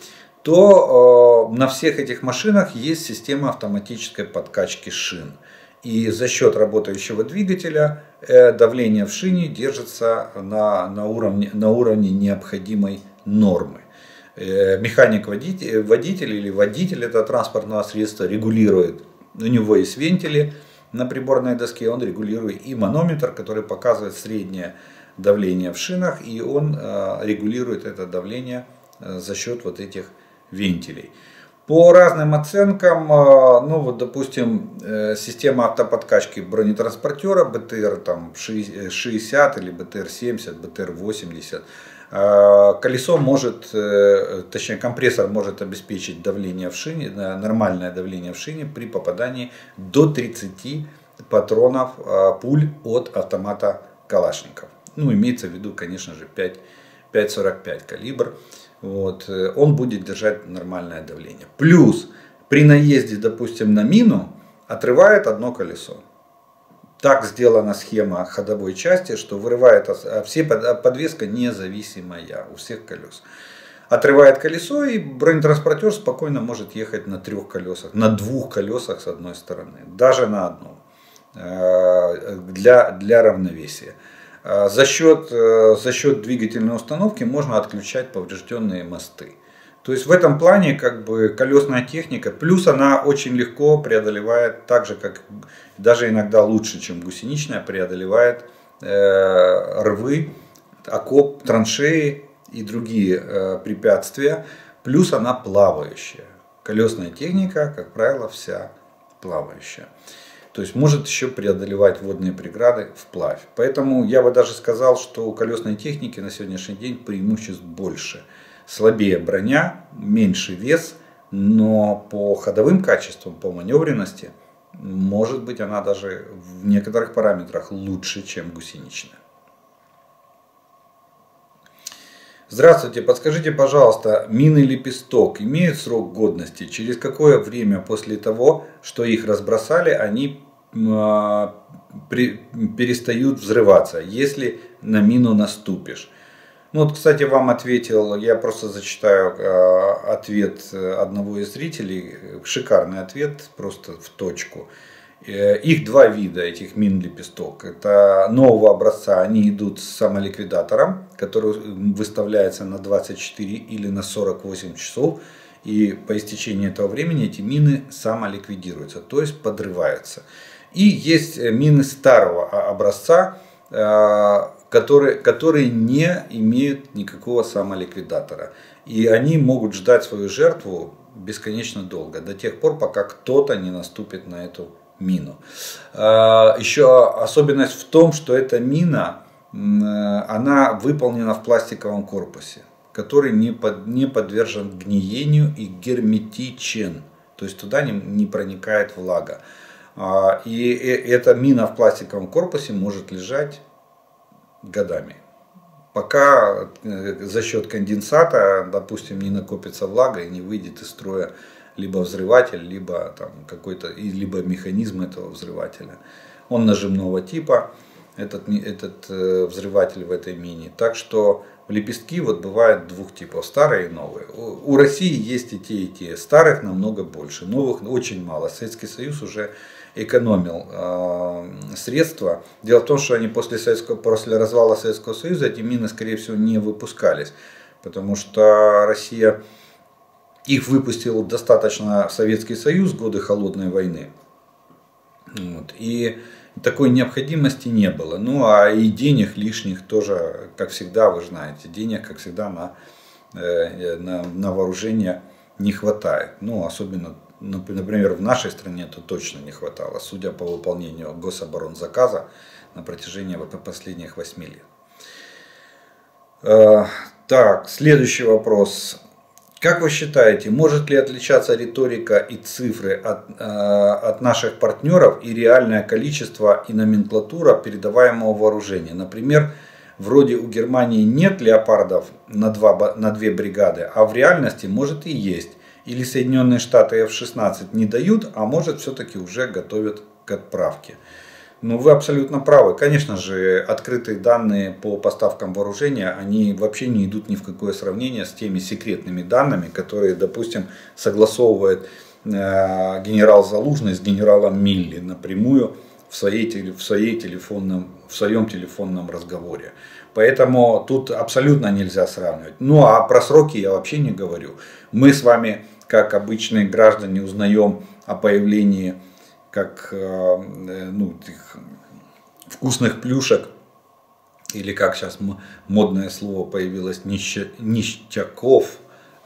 Speaker 1: то на всех этих машинах есть система автоматической подкачки шин. И за счет работающего двигателя давление в шине держится на, на, уровне, на уровне необходимой нормы. Механик, водитель, водитель или водитель этого транспортного средства регулирует, у него есть вентили на приборной доске, он регулирует и манометр, который показывает среднее давление в шинах, и он регулирует это давление за счет вот этих вентилей. По разным оценкам, ну вот допустим, система автоподкачки бронетранспортера бэ тэ эр там, шестьдесят или бэ тэ эр семьдесят, бэ тэ эр восемьдесят, колесо может, точнее компрессор может обеспечить давление в шине, нормальное давление в шине при попадании до тридцати патронов пуль от автомата Калашников. Ну, имеется в виду, конечно же, пять сорок пять калибр. Вот, он будет держать нормальное давление. Плюс при наезде, допустим, на мину отрывает одно колесо. Так сделана схема ходовой части, что вырывает, все подвеска независимая у всех колес. Отрывает колесо, и бронетранспортер спокойно может ехать на трех колесах, на двух колесах с одной стороны, даже на одном, для, для равновесия. За счет, за счет двигательной установки можно отключать поврежденные мосты. То есть в этом плане как бы колесная техника, плюс она очень легко преодолевает, так же как даже иногда лучше, чем гусеничная, преодолевает э, рвы, окоп, траншеи и другие э, препятствия. Плюс она плавающая. Колесная техника, как правило, вся плавающая. То есть может еще преодолевать водные преграды вплавь. Поэтому я бы даже сказал, что у колесной техники на сегодняшний день преимуществ больше. Слабее броня, меньше вес, но по ходовым качествам, по маневренности, может быть она даже в некоторых параметрах лучше, чем гусеничная. Здравствуйте, подскажите, пожалуйста, мины «Лепесток» имеют срок годности? Через какое время после того, что их разбросали, они э, при, перестают взрываться, если на мину наступишь? Ну вот, кстати, вам ответил, я просто зачитаю э, ответ одного из зрителей, шикарный ответ, просто в точку. Их два вида, этих мин «Лепесток». Это нового образца, они идут с самоликвидатором, который выставляется на двадцать четыре или на сорок восемь часов. И по истечении этого времени эти мины самоликвидируются, то есть подрываются. И есть мины старого образца, которые, которые не имеют никакого самоликвидатора. И они могут ждать свою жертву бесконечно долго, до тех пор, пока кто-то не наступит на эту мину. Еще особенность в том, что эта мина, она выполнена в пластиковом корпусе, который не, под, не подвержен гниению и герметичен. То есть туда не, не проникает влага. И эта мина в пластиковом корпусе может лежать годами. Пока за счет конденсата, допустим, не накопится влага и не выйдет из строя либо взрыватель, либо там какой-то, либо механизм этого взрывателя. Он нажимного типа, этот, этот э, взрыватель в этой мине. Так что лепестки вот бывают двух типов, старые и новые. У, у России есть и те, и те. Старых намного больше, новых очень мало. Советский Союз уже экономил э, средства. Дело в том, что они после, Советского, после развала Советского Союза эти мины, скорее всего, не выпускались. Потому что Россия их выпустил достаточно Советский Союз в годы Холодной войны. Вот. И такой необходимости не было. Ну а и денег лишних тоже, как всегда, вы знаете, денег, как всегда, на, на, на вооружение не хватает. Ну, особенно, например, в нашей стране то точно не хватало, судя по выполнению гособоронзаказа на протяжении последних восьми лет. Так, следующий вопрос. Как вы считаете, может ли отличаться риторика и цифры от, э, от наших партнеров и реальное количество и номенклатура передаваемого вооружения? Например, вроде у Германии нет леопардов на, два, на две бригады, а в реальности может и есть. Или Соединенные Штаты эф шестнадцать не дают, а может все-таки уже готовят к отправке. Ну, вы абсолютно правы. Конечно же, открытые данные по поставкам вооружения, они вообще не идут ни в какое сравнение с теми секретными данными, которые, допустим, согласовывает э, генерал Залужный с генералом Милли напрямую в, своей, в, своей телефонном, в своем телефонном разговоре. Поэтому тут абсолютно нельзя сравнивать. Ну, а про сроки я вообще не говорю. Мы с вами, как обычные граждане, узнаем о появлении как ну, вкусных плюшек, или как сейчас модное слово появилось, ништяков,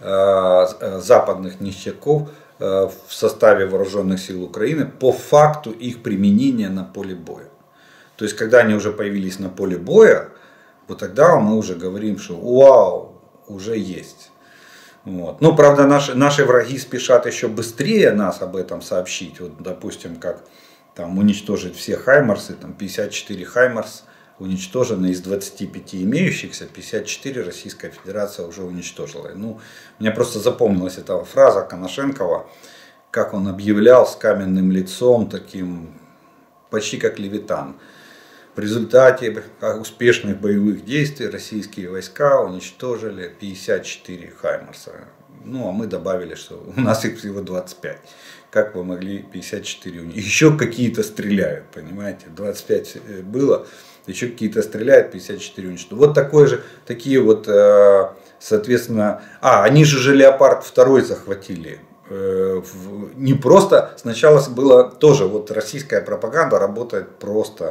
Speaker 1: западных ништяков в составе вооруженных сил Украины по факту их применения на поле боя. То есть, когда они уже появились на поле боя, вот тогда мы уже говорим, что вау, уже есть. Вот. Ну, правда, наши, наши враги спешат еще быстрее нас об этом сообщить. Вот, допустим, как там, уничтожить все хаймарсы, там пятьдесят четыре хаймарс уничтожены из двадцати пяти имеющихся, пятьдесят четыре Российская Федерация уже уничтожила. Ну, мне просто запомнилась эта фраза Коношенкова, как он объявлял с каменным лицом, таким почти как Левитан. В результате успешных боевых действий российские войска уничтожили пятьдесят четыре хаймарса. Ну, а мы добавили, что у нас их всего двадцать пять. Как вы могли пятьдесят четыре уничтожить? Еще какие-то стреляют, понимаете? двадцать пять было, еще какие-то стреляют, пятьдесят четыре уничтожили. Вот такое же, такие вот, соответственно... А, они же же Леопард второй захватили. Не просто, сначала было тоже, вот российская пропаганда работает просто...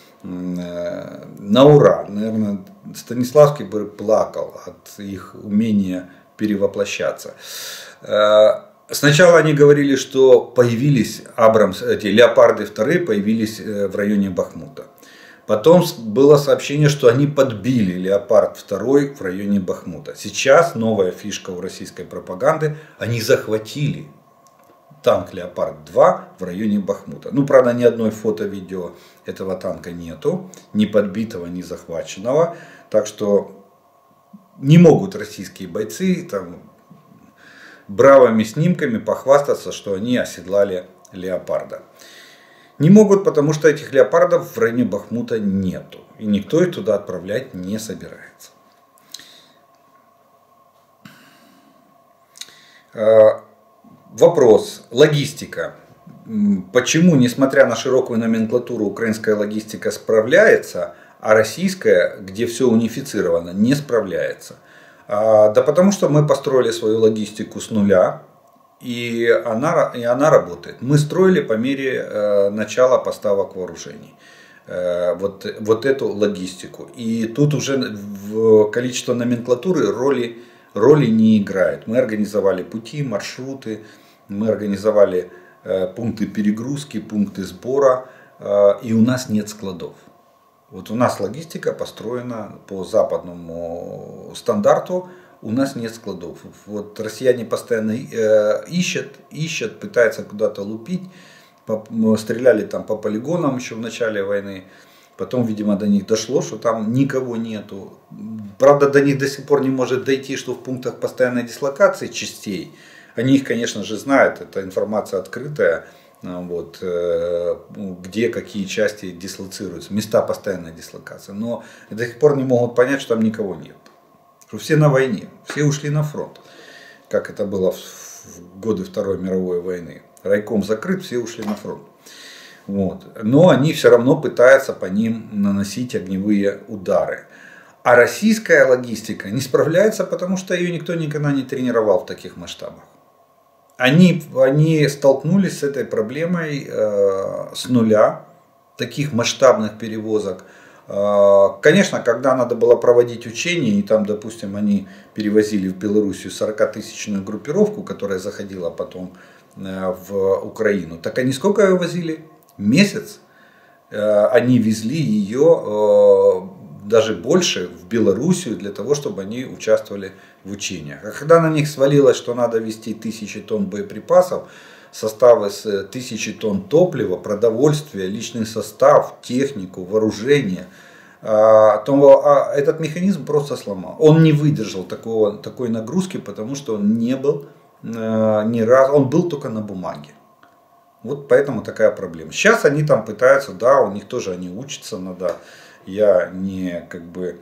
Speaker 1: на ура. Наверное, Станиславский бы плакал от их умения перевоплощаться. Сначала они говорили, что появились Абрамс, эти Леопарды вторые появились в районе Бахмута. Потом было сообщение, что они подбили Леопард второй в районе Бахмута. Сейчас новая фишка у российской пропаганды. Они захватили танк Леопард два в районе Бахмута. Ну, правда, ни одной фото-видео этого танка нету. Ни подбитого, ни захваченного. Так что не могут российские бойцы там бравыми снимками похвастаться, что они оседлали Леопарда. Не могут, потому что этих леопардов в районе Бахмута нету. И никто их туда отправлять не собирается. Вопрос. Логистика. Почему, несмотря на широкую номенклатуру, украинская логистика справляется, а российская, где все унифицировано, не справляется? Да потому что мы построили свою логистику с нуля. И она, и она работает. Мы строили по мере э, начала поставок вооружений. Э, вот, вот эту логистику. И тут уже в количество номенклатуры роли, роли не играет. Мы организовали пути, маршруты. Мы организовали э, пункты перегрузки, пункты сбора. Э, и у нас нет складов. Вот у нас логистика построена по западному стандарту. У нас нет складов. Вот россияне постоянно э, ищут, ищут, пытаются куда-то лупить. Мы стреляли там по полигонам еще в начале войны. Потом, видимо, до них дошло, что там никого нету. Правда, до них до сих пор не может дойти, что в пунктах постоянной дислокации частей. Они их, конечно же, знают. Это информация открытая. Вот, э, где какие части дислоцируются. Места постоянной дислокации. Но до сих пор не могут понять, что там никого нет. Что все на войне, все ушли на фронт, как это было в годы Второй мировой войны. Райком закрыт, все ушли на фронт. Вот. Но они все равно пытаются по ним наносить огневые удары. А российская логистика не справляется, потому что ее никто никогда не тренировал в таких масштабах. Они, они столкнулись с этой проблемой э, с нуля, таких масштабных перевозок. Конечно, когда надо было проводить учения, и там, допустим, они перевозили в Белоруссию сорокатысячную группировку, которая заходила потом в Украину, так они сколько ее возили? Месяц. Они везли ее даже больше в Белоруссию для того, чтобы они участвовали в учениях. А когда на них свалилось, что надо везти тысячи тонн боеприпасов, составы с тысячи тонн топлива, продовольствия, личный состав, технику, вооружение, то этот механизм просто сломал. Он не выдержал такого, такой нагрузки, потому что он не был ни разу, он был только на бумаге. Вот поэтому такая проблема. Сейчас они там пытаются, да, у них тоже они учатся, надо, я не как бы...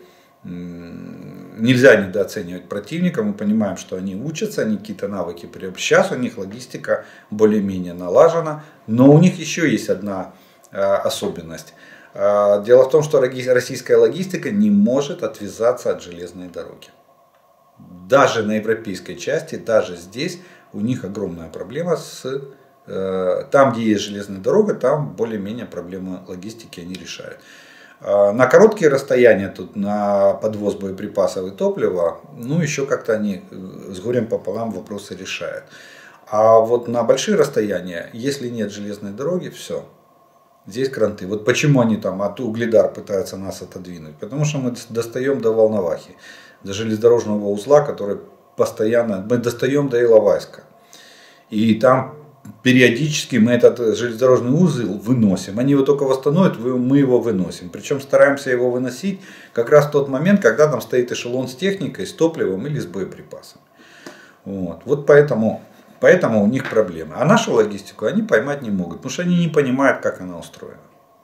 Speaker 1: Нельзя недооценивать противника, мы понимаем, что они учатся, они какие-то навыки приобретают. Сейчас у них логистика более-менее налажена, но у них еще есть одна э, особенность. Э, дело в том, что российская логистика не может отвязаться от железной дороги. Даже на европейской части, даже здесь у них огромная проблема с... Э, там, где есть железная дорога, там более-менее проблемы логистики они решают. На короткие расстояния, тут на подвоз боеприпасов и топлива, ну еще как-то они с горем пополам вопросы решают. А вот на большие расстояния, если нет железной дороги, все. Здесь кранты. Вот почему они там от Угледар пытаются нас отодвинуть. Потому что мы достаем до Волновахи, до железнодорожного узла, который постоянно, мы достаем до Иловайска. И там периодически мы этот железнодорожный узел выносим. Они его только восстановят, мы его выносим. Причем стараемся его выносить как раз в тот момент, когда там стоит эшелон с техникой, с топливом или с боеприпасами. Вот, вот поэтому, поэтому у них проблемы. А нашу логистику они поймать не могут, потому что они не понимают, как она устроена.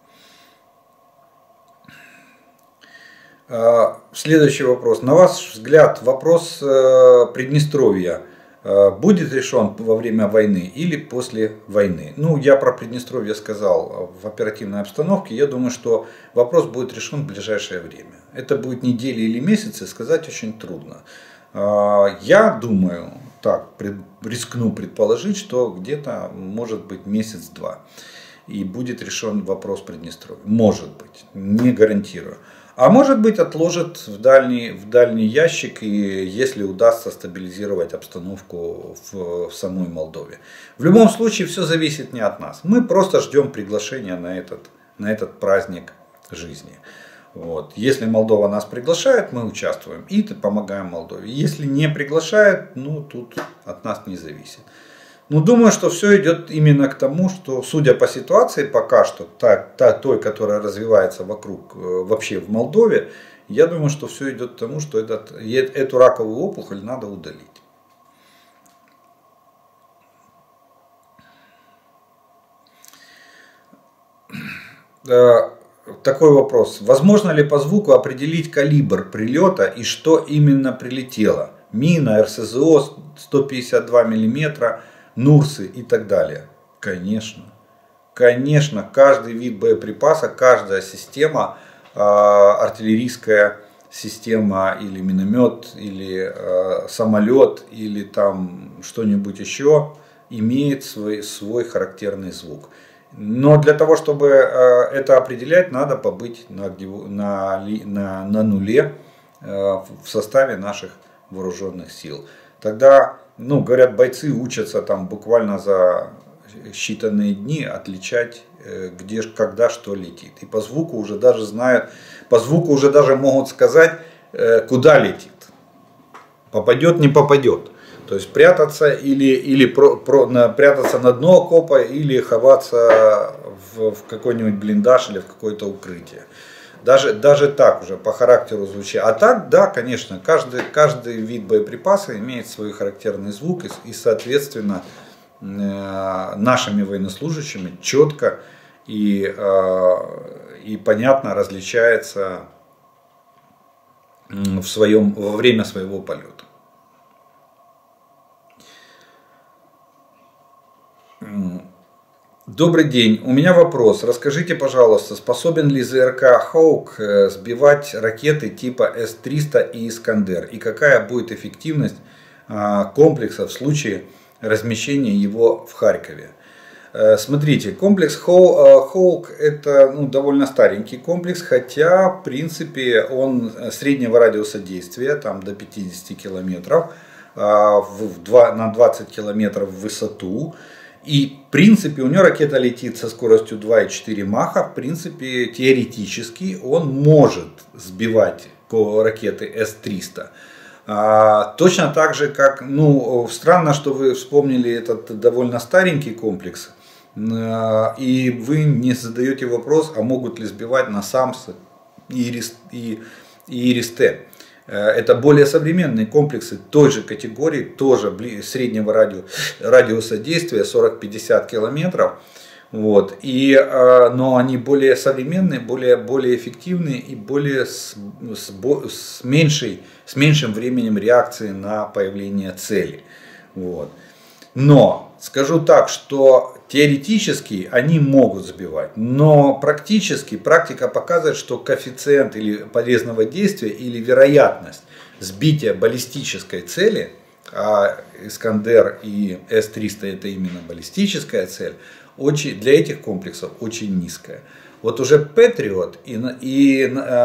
Speaker 1: Следующий вопрос. На ваш взгляд, вопрос Приднестровья будет решен во время войны или после войны? Ну, я про Приднестровье сказал в оперативной обстановке. Я думаю, что вопрос будет решен в ближайшее время. Это будет недели или месяцы, сказать очень трудно. Я думаю, так, рискну предположить, что где-то может быть месяц-два. И будет решен вопрос Приднестровья. Может быть, не гарантирую. А может быть, отложит в дальний, в дальний ящик, и если удастся стабилизировать обстановку в, в самой Молдове. В любом случае, все зависит не от нас. Мы просто ждем приглашения на этот, на этот праздник жизни. Вот. Если Молдова нас приглашает, мы участвуем и помогаем Молдове. Если не приглашает, ну тут от нас не зависит. Но думаю, что все идет именно к тому, что, судя по ситуации пока что, та, та, той, которая развивается вокруг, вообще в Молдове, я думаю, что все идет к тому, что этот, эту раковую опухоль надо удалить. Такой вопрос. Возможно ли по звуку определить калибр прилета и что именно прилетело? Мина, эр эс зэ о сто пятьдесят два миллиметра, Нурсы и так далее. Конечно. Конечно, каждый вид боеприпаса, каждая система, э, артиллерийская система или миномет, или э, самолет, или там что-нибудь еще, имеет свой, свой характерный звук. Но для того, чтобы э, это определять, надо побыть на, на, на, на нуле э, в составе наших вооруженных сил. Тогда, ну, говорят, бойцы учатся там буквально за считанные дни отличать, где, когда что летит. И по звуку уже даже знают, по звуку уже даже могут сказать, куда летит. Попадет, не попадет. То есть прятаться или, или про, про, на, прятаться на дно окопа, или ховаться в, в какой-нибудь блиндаж или в какое-то укрытие. Даже, даже так уже по характеру звучит. А так, да, конечно, каждый, каждый вид боеприпаса имеет свой характерный звук. И, и соответственно, э, нашими военнослужащими четко и, э, и понятно различается в своем, во время своего полета. Добрый день, у меня вопрос. Расскажите, пожалуйста, способен ли зэ эр ка «Хоук» сбивать ракеты типа эс триста и «Искандер»? И какая будет эффективность комплекса в случае размещения его в Харькове? Смотрите, комплекс «Хоук» это ну, довольно старенький комплекс, хотя в принципе он среднего радиуса действия, там до пятидесяти километров, на двадцать километров в высоту. И в принципе у него ракета летит со скоростью два и четыре маха. В принципе теоретически он может сбивать ракеты эс триста. А, точно так же как, ну странно, что вы вспомнили этот довольно старенький комплекс. А, и вы не задаете вопрос, а могут ли сбивать на САМС и, и, и ИРИС-Т. Это более современные комплексы той же категории, тоже среднего радиуса, радиуса действия сорок-пятьдесят километров. Вот. И, но они более современные, более, более эффективные и более с, с, с, меньшей, с меньшим временем реакции на появление цели. Вот. Но скажу так, что теоретически они могут сбивать, но практически практика показывает, что коэффициент или полезного действия или вероятность сбития баллистической цели, а «Искандер» и эс триста это именно баллистическая цель, очень, для этих комплексов очень низкая. Вот уже Patriot и, и,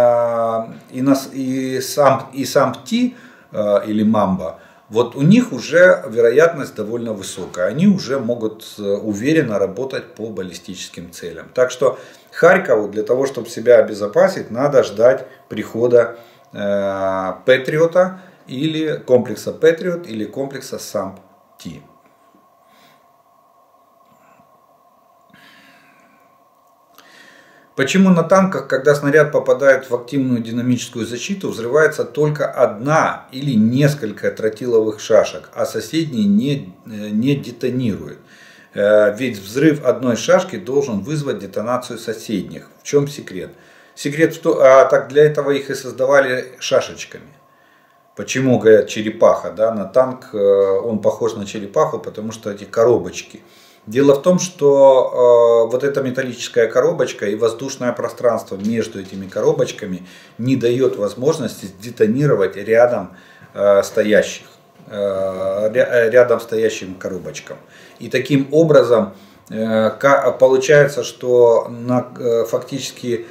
Speaker 1: и, и, сам, и САМП-Т или Мамба, вот у них уже вероятность довольно высокая. Они уже могут уверенно работать по баллистическим целям. Так что Харькову для того, чтобы себя обезопасить, надо ждать прихода э, Патриота или комплекса Patriot или комплекса САМП-Т. Почему на танках, когда снаряд попадает в активную динамическую защиту, взрывается только одна или несколько тротиловых шашек, а соседние не, не детонируют? Ведь взрыв одной шашки должен вызвать детонацию соседних. В чем секрет? Секрет в том, а так для этого их и создавали шашечками. Почему, говорят, черепаха? Да? На танк он похож на черепаху, потому что эти коробочки. Дело в том, что э, вот эта металлическая коробочка и воздушное пространство между этими коробочками не дает возможности детонировать рядом э, стоящих, э, рядом стоящим коробочкам. И таким образом э, получается, что на, э, фактически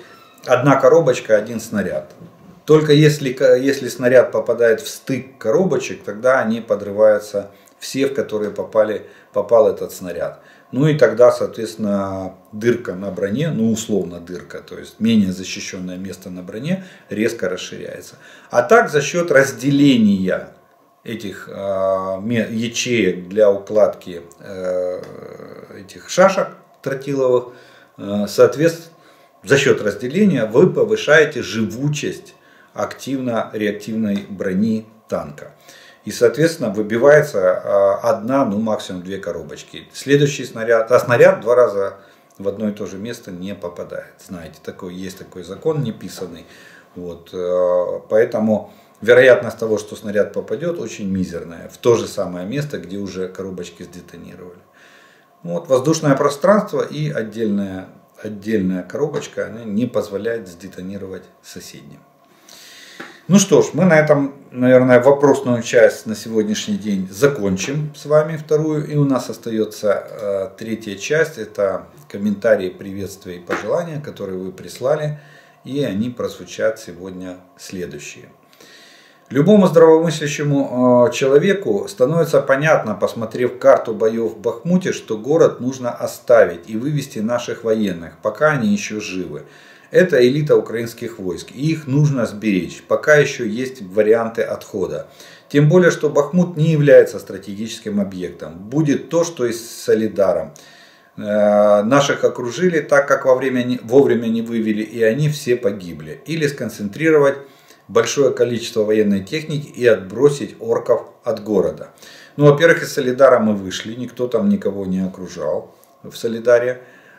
Speaker 1: одна коробочка, один снаряд. Только если, если снаряд попадает в стык коробочек, тогда они подрываются все, в которые попали, попал этот снаряд. Ну и тогда, соответственно, дырка на броне, ну условно дырка, то есть менее защищенное место на броне резко расширяется. А так за счет разделения этих э, ячеек для укладки э, этих шашек тротиловых, э, соответственно, за счет разделения вы повышаете живучесть активно-реактивной брони танка. И, соответственно, выбивается одна, ну максимум две коробочки. Следующий снаряд, а снаряд два раза в одно и то же место не попадает. Знаете, такой, есть такой закон неписанный. Вот, поэтому вероятность того, что снаряд попадет, очень мизерная. В то же самое место, где уже коробочки сдетонировали. Вот, воздушное пространство и отдельная, отдельная коробочка она не позволяет сдетонировать соседним. Ну что ж, мы на этом, наверное, вопросную часть на сегодняшний день закончим с вами вторую. И у нас остается э, третья часть. Это комментарии, приветствия и пожелания, которые вы прислали. И они прозвучат сегодня следующие. Любому здравомыслящему э, человеку становится понятно, посмотрев карту боев в Бахмуте, что город нужно оставить и вывести наших военных, пока они еще живы. Это элита украинских войск, и их нужно сберечь, пока еще есть варианты отхода. Тем более, что Бахмут не является стратегическим объектом. Будет то, что и с Солидаром. Э, наших окружили, так как во время, вовремя не вывели, и они все погибли. Или сконцентрировать большое количество военной техники и отбросить орков от города. Ну, во-первых, из Солидара мы вышли, никто там никого не окружал в Солидаре.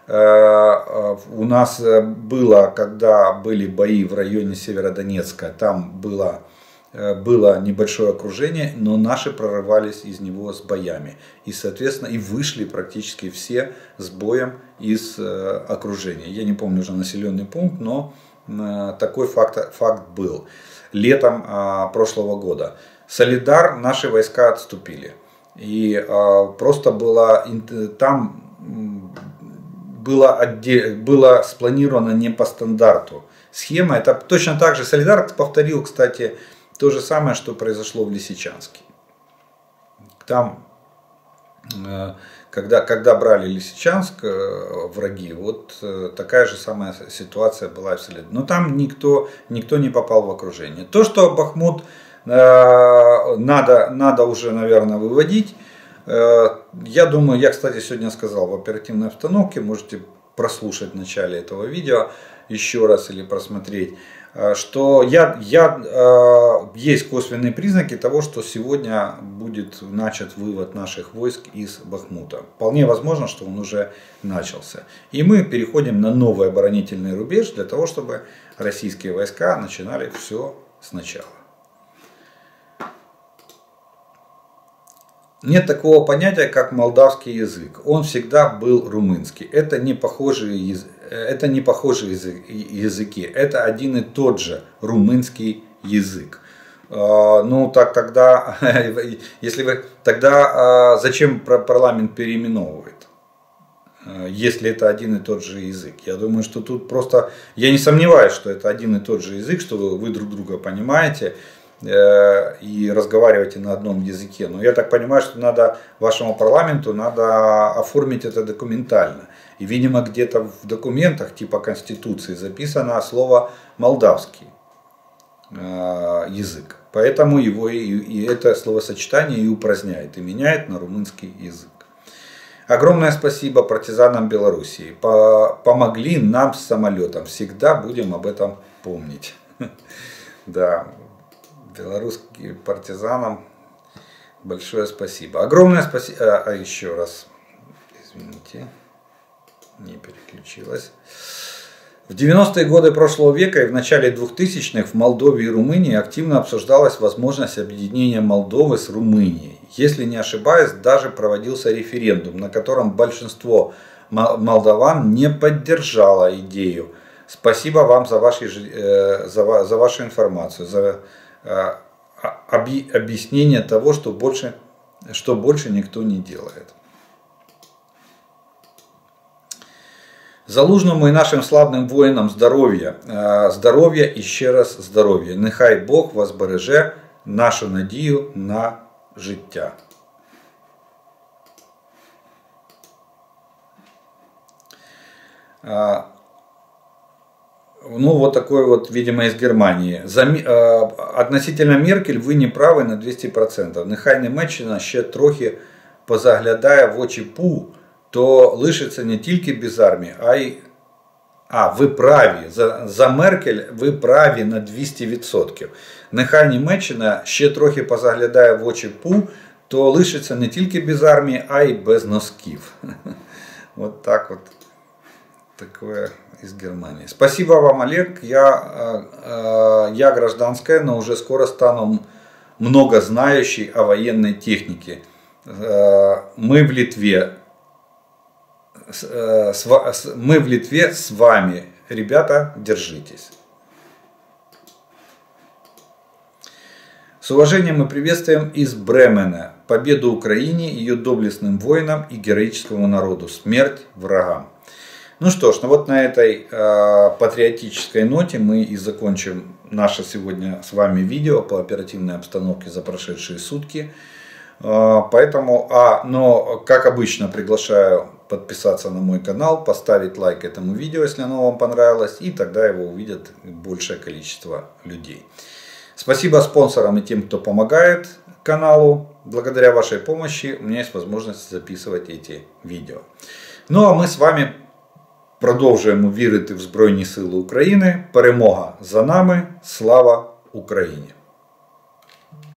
Speaker 1: У нас было, когда были бои в районе Северодонецка, там было, было небольшое окружение, но наши прорывались из него с боями. И, соответственно, и вышли практически все с боем из окружения. Я не помню уже населенный пункт, но такой факт, факт был. Летом прошлого года. Солидар, наши войска отступили. И просто было там... Было, отдель... было спланировано не по стандарту. Схема, это точно так же. Солидар повторил, кстати, то же самое, что произошло в Лисичанске. Там, когда, когда брали Лисичанск враги, вот такая же самая ситуация была в Солидаре. Но там никто, никто не попал в окружение. То, что Бахмут надо, надо уже, наверное, выводить. Я думаю, я, кстати, сегодня сказал в оперативной обстановке, можете прослушать в начале этого видео еще раз или просмотреть, что я, я, есть косвенные признаки того, что сегодня будет начат вывод наших войск из Бахмута. Вполне возможно, что он уже начался. И мы переходим на новый оборонительный рубеж для того, чтобы российские войска начинали все сначала. Нет такого понятия, как молдавский язык. Он всегда был румынский. Это не похожие, яз... это не похожие языки. Это один и тот же румынский язык. Ну так тогда, если вы, тогда зачем парламент переименовывает? Если это один и тот же язык. Я думаю, что тут просто, я не сомневаюсь, что это один и тот же язык, что вы друг друга понимаете и разговариваете на одном языке. Но я так понимаю, что надо вашему парламенту надо оформить это документально. И, видимо, где-то в документах типа Конституции записано слово молдавский язык. Поэтому его и, и это словосочетание и упраздняет, и меняет на румынский язык. Огромное спасибо партизанам Белоруссии. Помогли нам с самолетом. Всегда будем об этом помнить. Да. Белорусским партизанам большое спасибо. Огромное спасибо. А, а еще раз, извините, не переключилась. В девяностые годы прошлого века и в начале двухтысячных в Молдове и Румынии активно обсуждалась возможность объединения Молдовы с Румынией. Если не ошибаюсь, даже проводился референдум, на котором большинство молдаван не поддержало идею. Спасибо вам за, ваши, за, за вашу информацию, за объяснение того, что больше, что больше никто не делает. Залужному і нашим славним воїнам здоров'я, здоров'я і ще раз здоров'я. Нехай Бог вас береже, нашу надію на життя. Ну, вот такой вот, видимо, из Германии. Зам... Относительно Меркель ви не праві на двісті відсотків. Нехай Німеччина ще трохи позаглядає в очі Пу, то лишиться не тільки без армії, а й... А, ви праві. За, за Меркель ви праві на двісті відсотків. Нехай Німеччина ще трохи позаглядає в очі Пу, то лишиться не тільки без армії, а й без носків. Вот так вот. Такое из Германии. Спасибо вам, Олег. Я, я гражданская, но уже скоро стану много знающей о военной технике. Мы в Литве. Мы в Литве с вами. Ребята, держитесь. С уважением и приветствием из Бремена. Победу Украине, ее доблестным воинам и героическому народу. Смерть врагам. Ну что ж, ну вот на этой э, патриотической ноте мы и закончим наше сегодня с вами видео по оперативной обстановке за прошедшие сутки. Э, поэтому, а, но как обычно приглашаю подписаться на мой канал, поставить лайк этому видео, если оно вам понравилось, и тогда его увидят большее количество людей. Спасибо спонсорам и тем, кто помогает каналу. Благодаря вашей помощи у меня есть возможность записывать эти видео. Ну а мы с вами продовжуємо вірити в Збройні Сили України. Перемога за нами. Слава Україні!